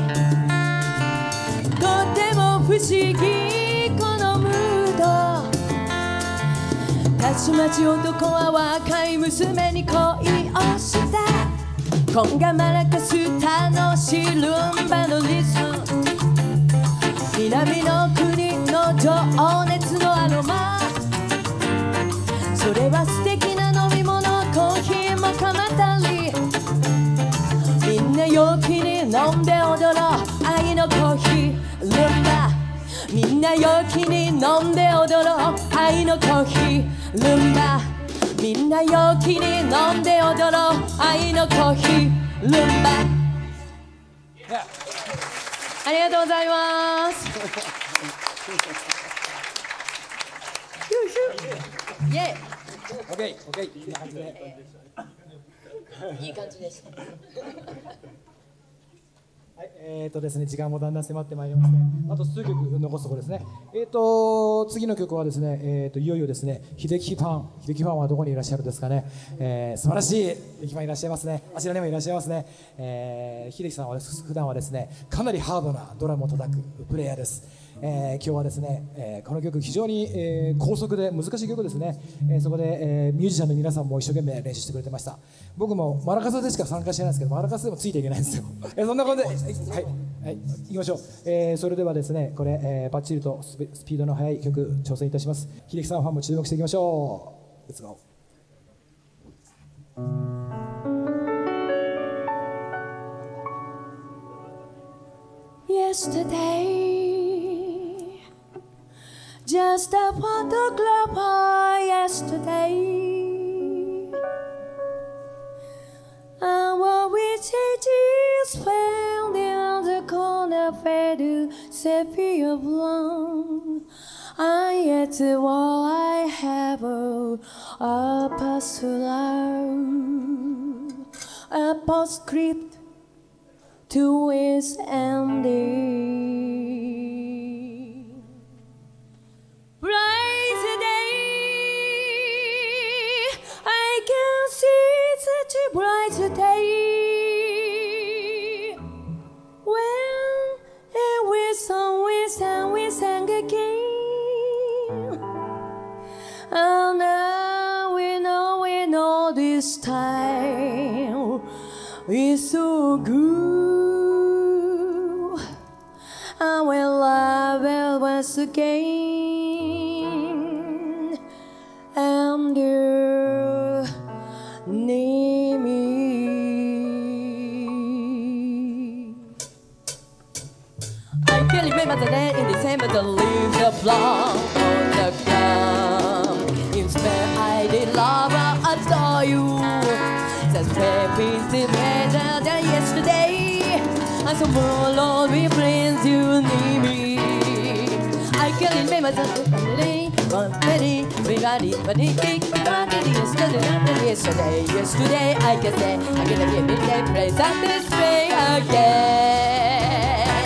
[SPEAKER 2] とても不思議このムード。たちまち男は若い娘に恋をした。コンガマラカス楽しいルンバのリズム、南の国の情熱のアロマ。それは素敵な飲み物、コーヒーもかまったり、みんな陽気に飲んで踊ろう愛のコーヒールンバ。みんな陽気に飲んで踊ろう愛のコーヒールンバ。みんな陽気に飲んで踊ろう愛のコーヒールンバ。ありがとうございます。イエイ。
[SPEAKER 1] オッケーオッケー、いい感じで。
[SPEAKER 2] いい感じです。
[SPEAKER 1] はい、ですね、時間もだんだん迫ってまいりますね。あと数曲残すところですね。次の曲はですね、いよいよですね、秀樹ファンはどこにいらっしゃるんですかね。素晴らしい秀樹ファンいらっしゃいますね。あちらにもいらっしゃいますね。秀樹さんは普段はですね、かなりハードなドラムを叩くプレイヤーです。今日はですね、この曲非常に、高速で難しい曲ですね。そこで、ミュージシャンの皆さんも一生懸命練習してくれてました。僕もマラカスでしか参加してないんですけど、マラカスでもついていけないんですよ。そんなことで、はい、はい、行きましょう。それではですね、これ、バッチリとスピードの速い曲挑戦いたします。秀樹さんファンも注目していきましょう。Let's go。
[SPEAKER 2] Yesterday, just a photograph of yesterday. Our wishes found in the corner faded sepia blonde. I yet all I have a pastoral, a postscript to its ending. Bright day, I can see such a bright day when we sang again. And now we know this time is so good. And when love will once again, and your name is. I can remember the day in December, the leaves are blown on the ground. In Spain, I did love and adore you. That's where we still better than yesterday. And tomorrow we friends, you need me. I can remember the day, one day, we got it, but it yesterday, I can say, I can give it a place at this way again.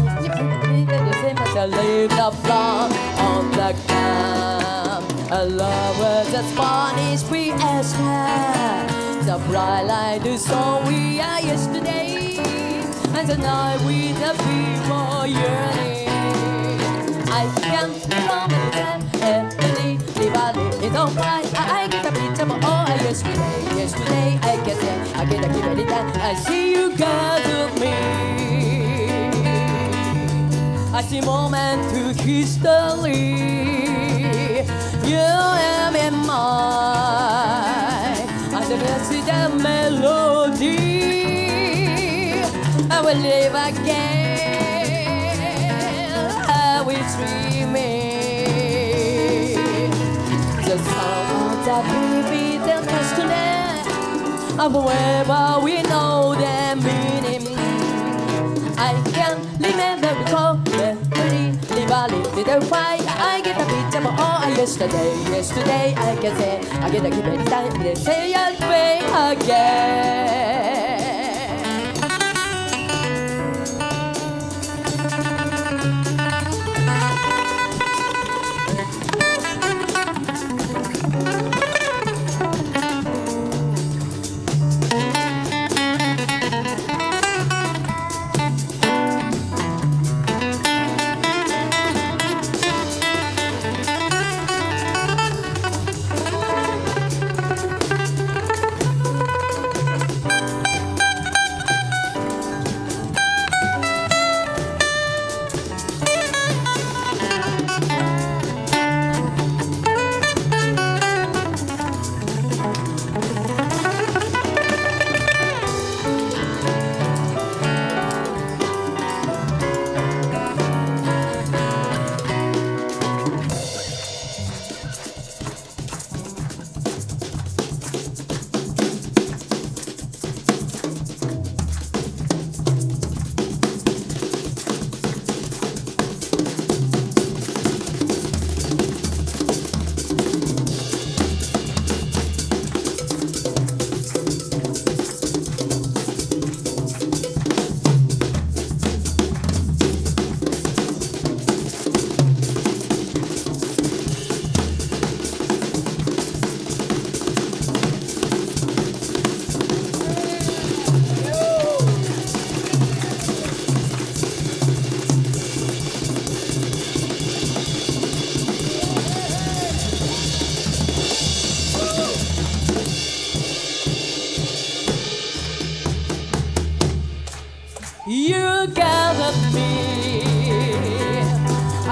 [SPEAKER 2] I leave the floor on the ground. A love was a Spanish fiesta. The bright light is all we are yesterday. And tonight we the people yearning. I can't remember the time. Every Diwali is on fire. I get a picture of all yesterday. I can say, I get a keep it time. I see you guys with me. I see moment to history. You and me mine. And the rest is the melody. I will live again. I will dreaming. The song of the baby, the passionate. And forever we know the meaning. I can remember the cold memory. Live the fight. I get a picture of all yesterday. I can say, I get a keep it time. They say I'll play again.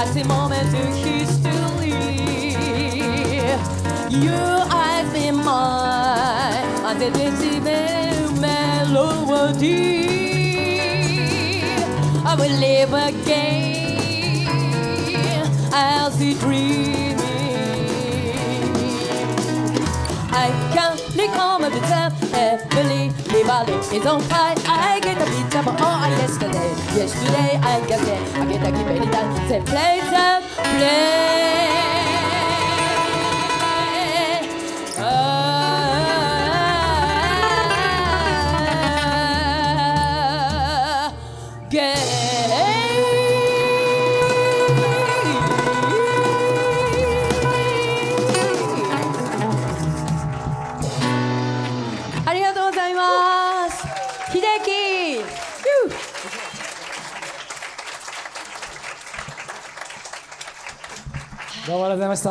[SPEAKER 2] last moment to history. You I've been mine under this melody. I will live again. I'll see dreaming. I can't recall my time. Every is on fire. I get a pizza for all yesterday. Yesterday I got it. I get a keep it done. Say play and play.ありがとうございます。秀樹。
[SPEAKER 1] どうもありがとうございました。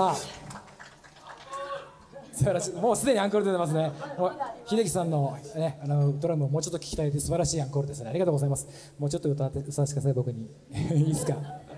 [SPEAKER 1] 素晴らしい。もうすでにアンコール出てますね。秀樹さんのね、ドラムをもうちょっと聞きたいで素晴らしいアンコールですね。ありがとうございます。もうちょっと歌わせてください僕に。いいですか。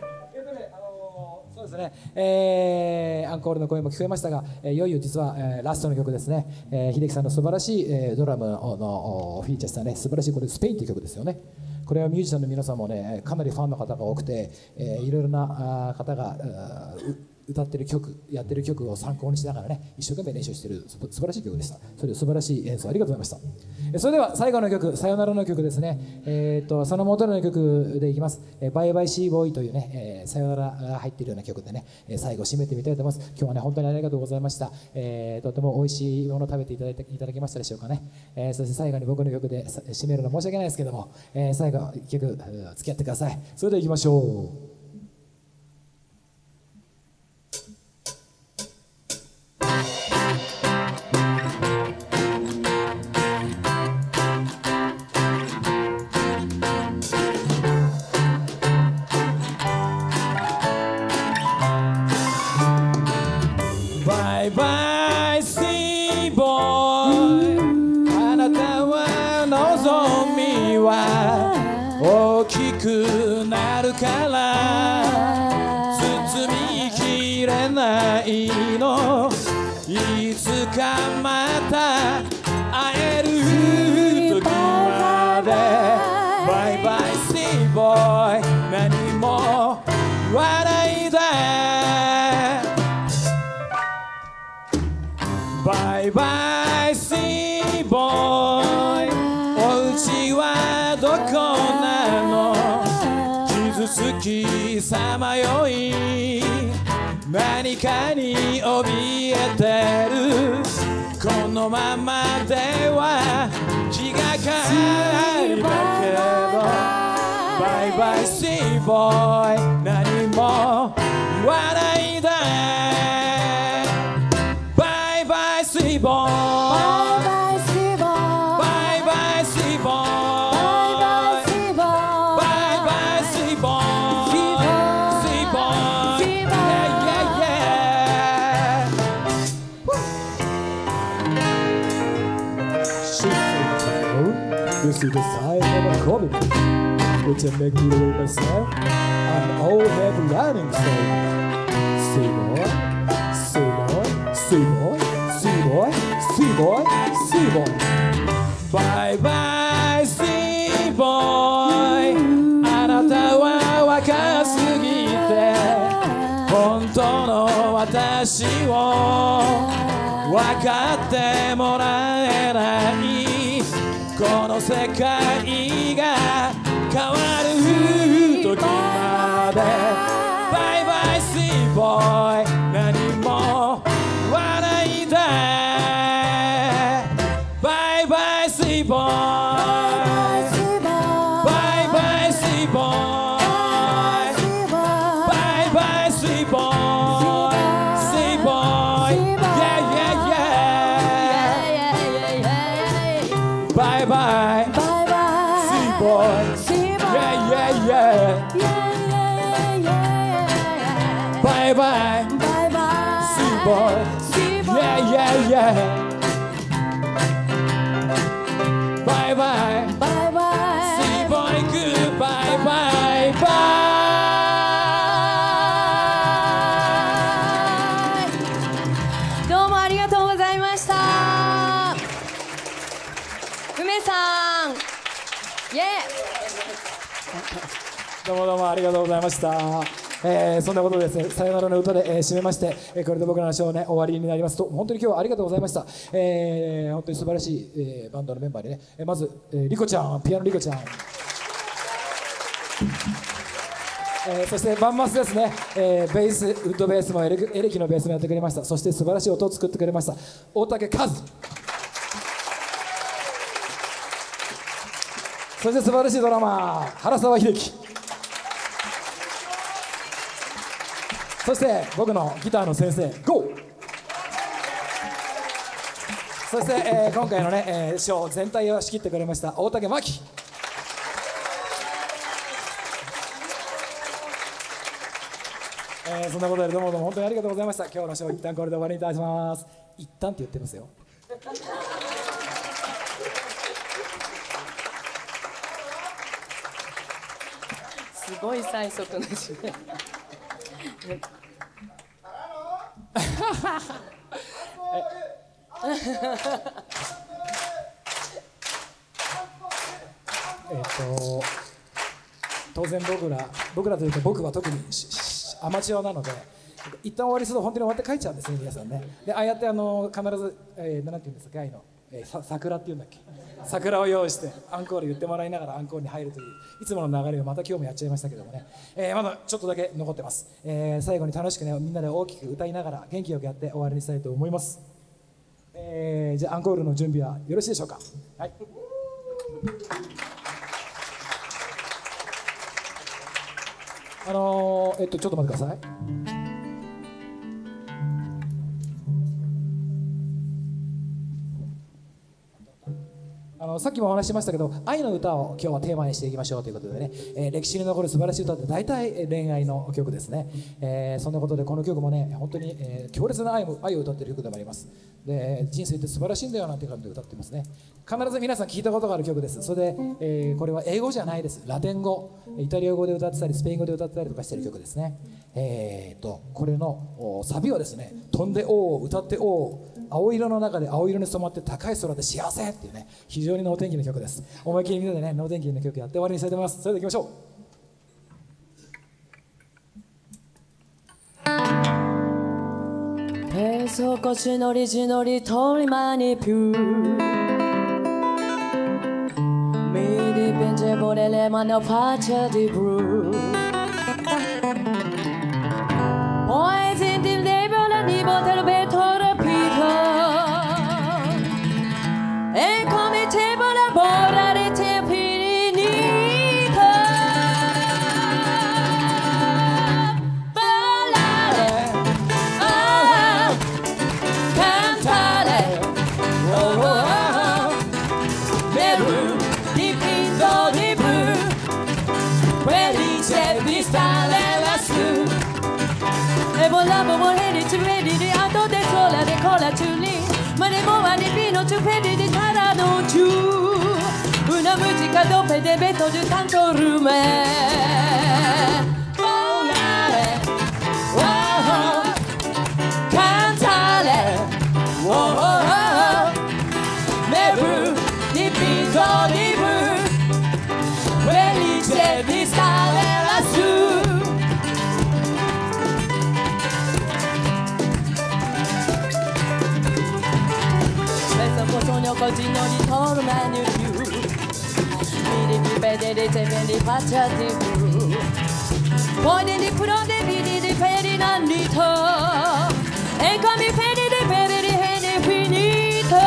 [SPEAKER 1] そうですね、アンコールの声も聞こえましたが、いよいよ実は、ラストの曲ですね、秀樹さんの素晴らしい、ドラムのフィーチャーしたね、素晴らしいこれスペインという曲ですよね。これはミュージシャンの皆さんもね、かなりファンの方が多くて、いろいろな方が歌ってる曲、やってる曲を参考にしながらね、一生懸命練習している素晴らしい曲でした。それで素晴らしい演奏ありがとうございました。それでは最後の曲、さよならの曲ですね。その元の曲でいきます。バイバイシーボーイというね、さよならが入っているような曲でね、最後締めてみたいと思います。今日はね、本当にありがとうございました。とても美味しいものを食べていただきましたでしょうかね。そして最後に僕の曲で締めるの申し訳ないですけども、最後一曲付き合ってください。それでは行きましょう。バイバイシーボーイ、あなたは望みは大きくなるから包みきれないの、いつかまた会える時まで。バイバイシーボーイ、何も言わないで。バイバイシーボーイ、お家はどこなの、傷つきさまよい何かに怯えてる、このままでは気がかりだけど。バイバイシーボーイ、何も言わないで。バイバイシーボーイ、バイバイシーボーイ、バイバイシーボーイ、シーボーイ、yeah yeah yeah。This is the sign of a comet, which I make you with myself. I'm all have learning so. See boy, see boy, see boy, see boy, see boy, see boy. Bye bye, see boy. あなたは若すぎて本当の私を分かってもらえない。この世界が変わる時まで。バイバイシーボーイ、何も言わないで。バイバイシーボーイ、バイバイシーボーイ、バイバイシーボーイ、シーボーイ、yeah yeah yeah。バイバイシーボーイ、yeah yeah yeah。Bye bye, bye bye, sea boy, yeah yeah yeah. Bye bye, bye bye, sea boy, goodbye, bye bye.
[SPEAKER 2] 部さん、イエ
[SPEAKER 1] どうもどうもありがとうございました。そんなことでですね、さよならの歌で、締めまして、これで僕らのショーね終わりになりますと、本当に今日はありがとうございました。本当に素晴らしい、バンドのメンバーにね、まず、リコちゃん、ピアノリコちゃん、そしてバンマスですね、ベース、ウッドベースもエレキのベースもやってくれました。そして素晴らしい音を作ってくれました大竹和、そして素晴らしいドラマー原沢秀樹、そして僕のギターの先生 GO、 そして、今回のね、ショー全体を仕切ってくれました大竹真希、そんなことでどうもどうも本当にありがとうございました。今日のショー一旦これで終わりにいたします。一旦って言ってますよ。
[SPEAKER 2] すごい最速の締め。当然僕らというか僕は特にアマチュアなので一旦終わりすると本当に終わって帰っちゃうんですね、皆さんね。でああやって必ず、なんていうんですか、桜っていうんだっけ、桜を用意してアンコール言ってもらいながらアンコールに入るといういつもの流れをまた今日もやっちゃいましたけどもね、まだちょっとだけ残ってます。最後に楽しくねみんなで大きく歌いながら元気よくやって終わりにしたいと思います。じゃあアンコールの準備はよろしいでしょうか。はい、ちょっと待ってください。さっきもお話ししましたけど、愛の歌を今日はテーマにしていきましょうということでね、歴史に残る素晴らしい歌って大体恋愛の曲ですね。そんなことでこの曲もね本当に、強烈な愛を歌っている曲でもあります。で人生って素晴らしいんだよなんて感じで歌ってますね。必ず皆さん聞いたことがある曲です。それで、これは英語じゃないです。ラテン語、イタリア語で歌ってたりスペイン語で歌ってたりとかしている曲ですね。これのサビはですね、飛んでおう歌っておう青色の中で青色に染まって高い空で幸せっていうね、非常に能天気な曲です。思いっきりみんなでね能天気な曲やって終わりにしたいと思います。それではいきましょー。ペーソコシノリジノリトリマニピューミディピンチェボレレマノファチャディブルーポイズンディレバラニボテルベトラピーターエコミテボラボラリテピリニータバラレカンタレメルディピンドディブフェリチェビスタレラスエボラボモヘリチュエリリアトデソラデコラチュリマネモワニピノチュフェリディタラノチュUna musica dope de beto di tanto rume Volare oh, Cantare oh, Meru dipinto di blu Felice di stare lassù Sogno così non ritorno più Mi devi vedere se me li faccia di più Poi di prendere vidi di per in annito E come pedi di per di finito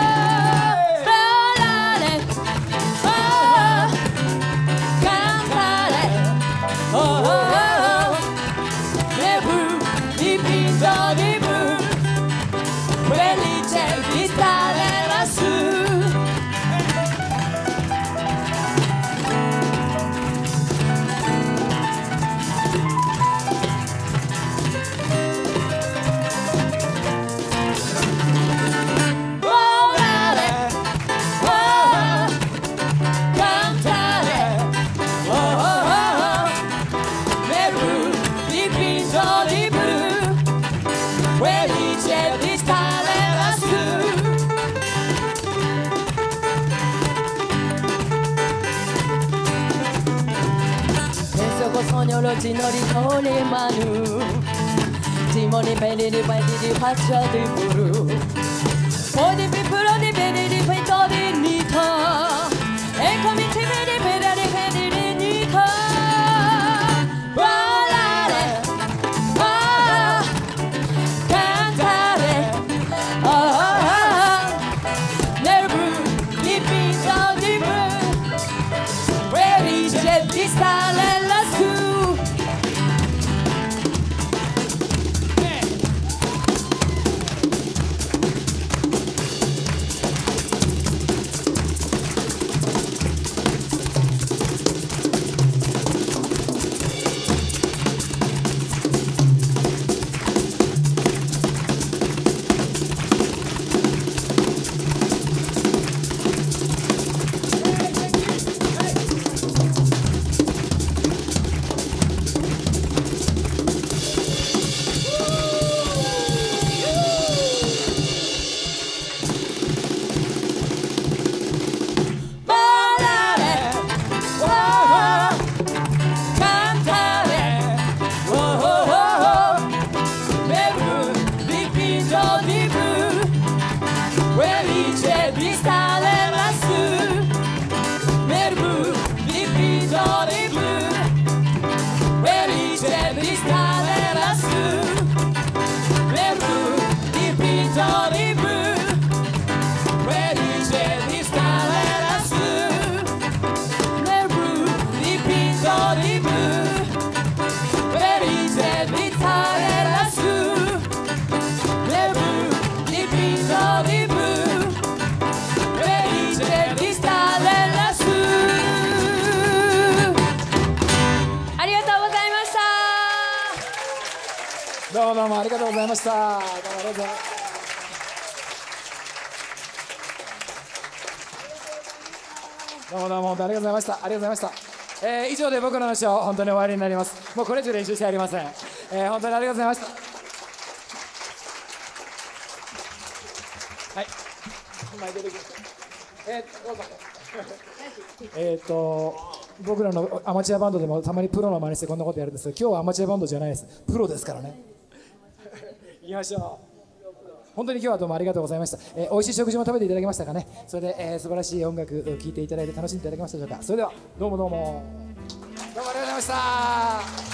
[SPEAKER 2] Ballare oh, Cantare oh, oh, oh Le blu dipinto di blu Felice di stare ち乗りとりまぬティモニベリリバイリリファッチャーディブルポディピプロディベリリフェイトディニタエコミティベリベラリフェリリニタバラレあカンタレあネブリピントディブウェリジェディスタレラス
[SPEAKER 1] どうもありがとうございました。どうもありがとうございます。どうも本当にありがとうございました。ありがとうございました。以上で僕の話を本当に終わりになります。もうこれ以上練習してありません。本当にありがとうございました。はい。前出てきました。どうぞ。僕らのアマチュアバンドでもたまにプロの真似してこんなことやるんですけど、今日はアマチュアバンドじゃないです。プロですからね。行きましょう。本当に今日はどうもありがとうございました。美味しい食事も食べていただきましたかね。それで、素晴らしい音楽を聴いていただいて楽しんでいただけましたでしょうか。それではどうもありがとうございました。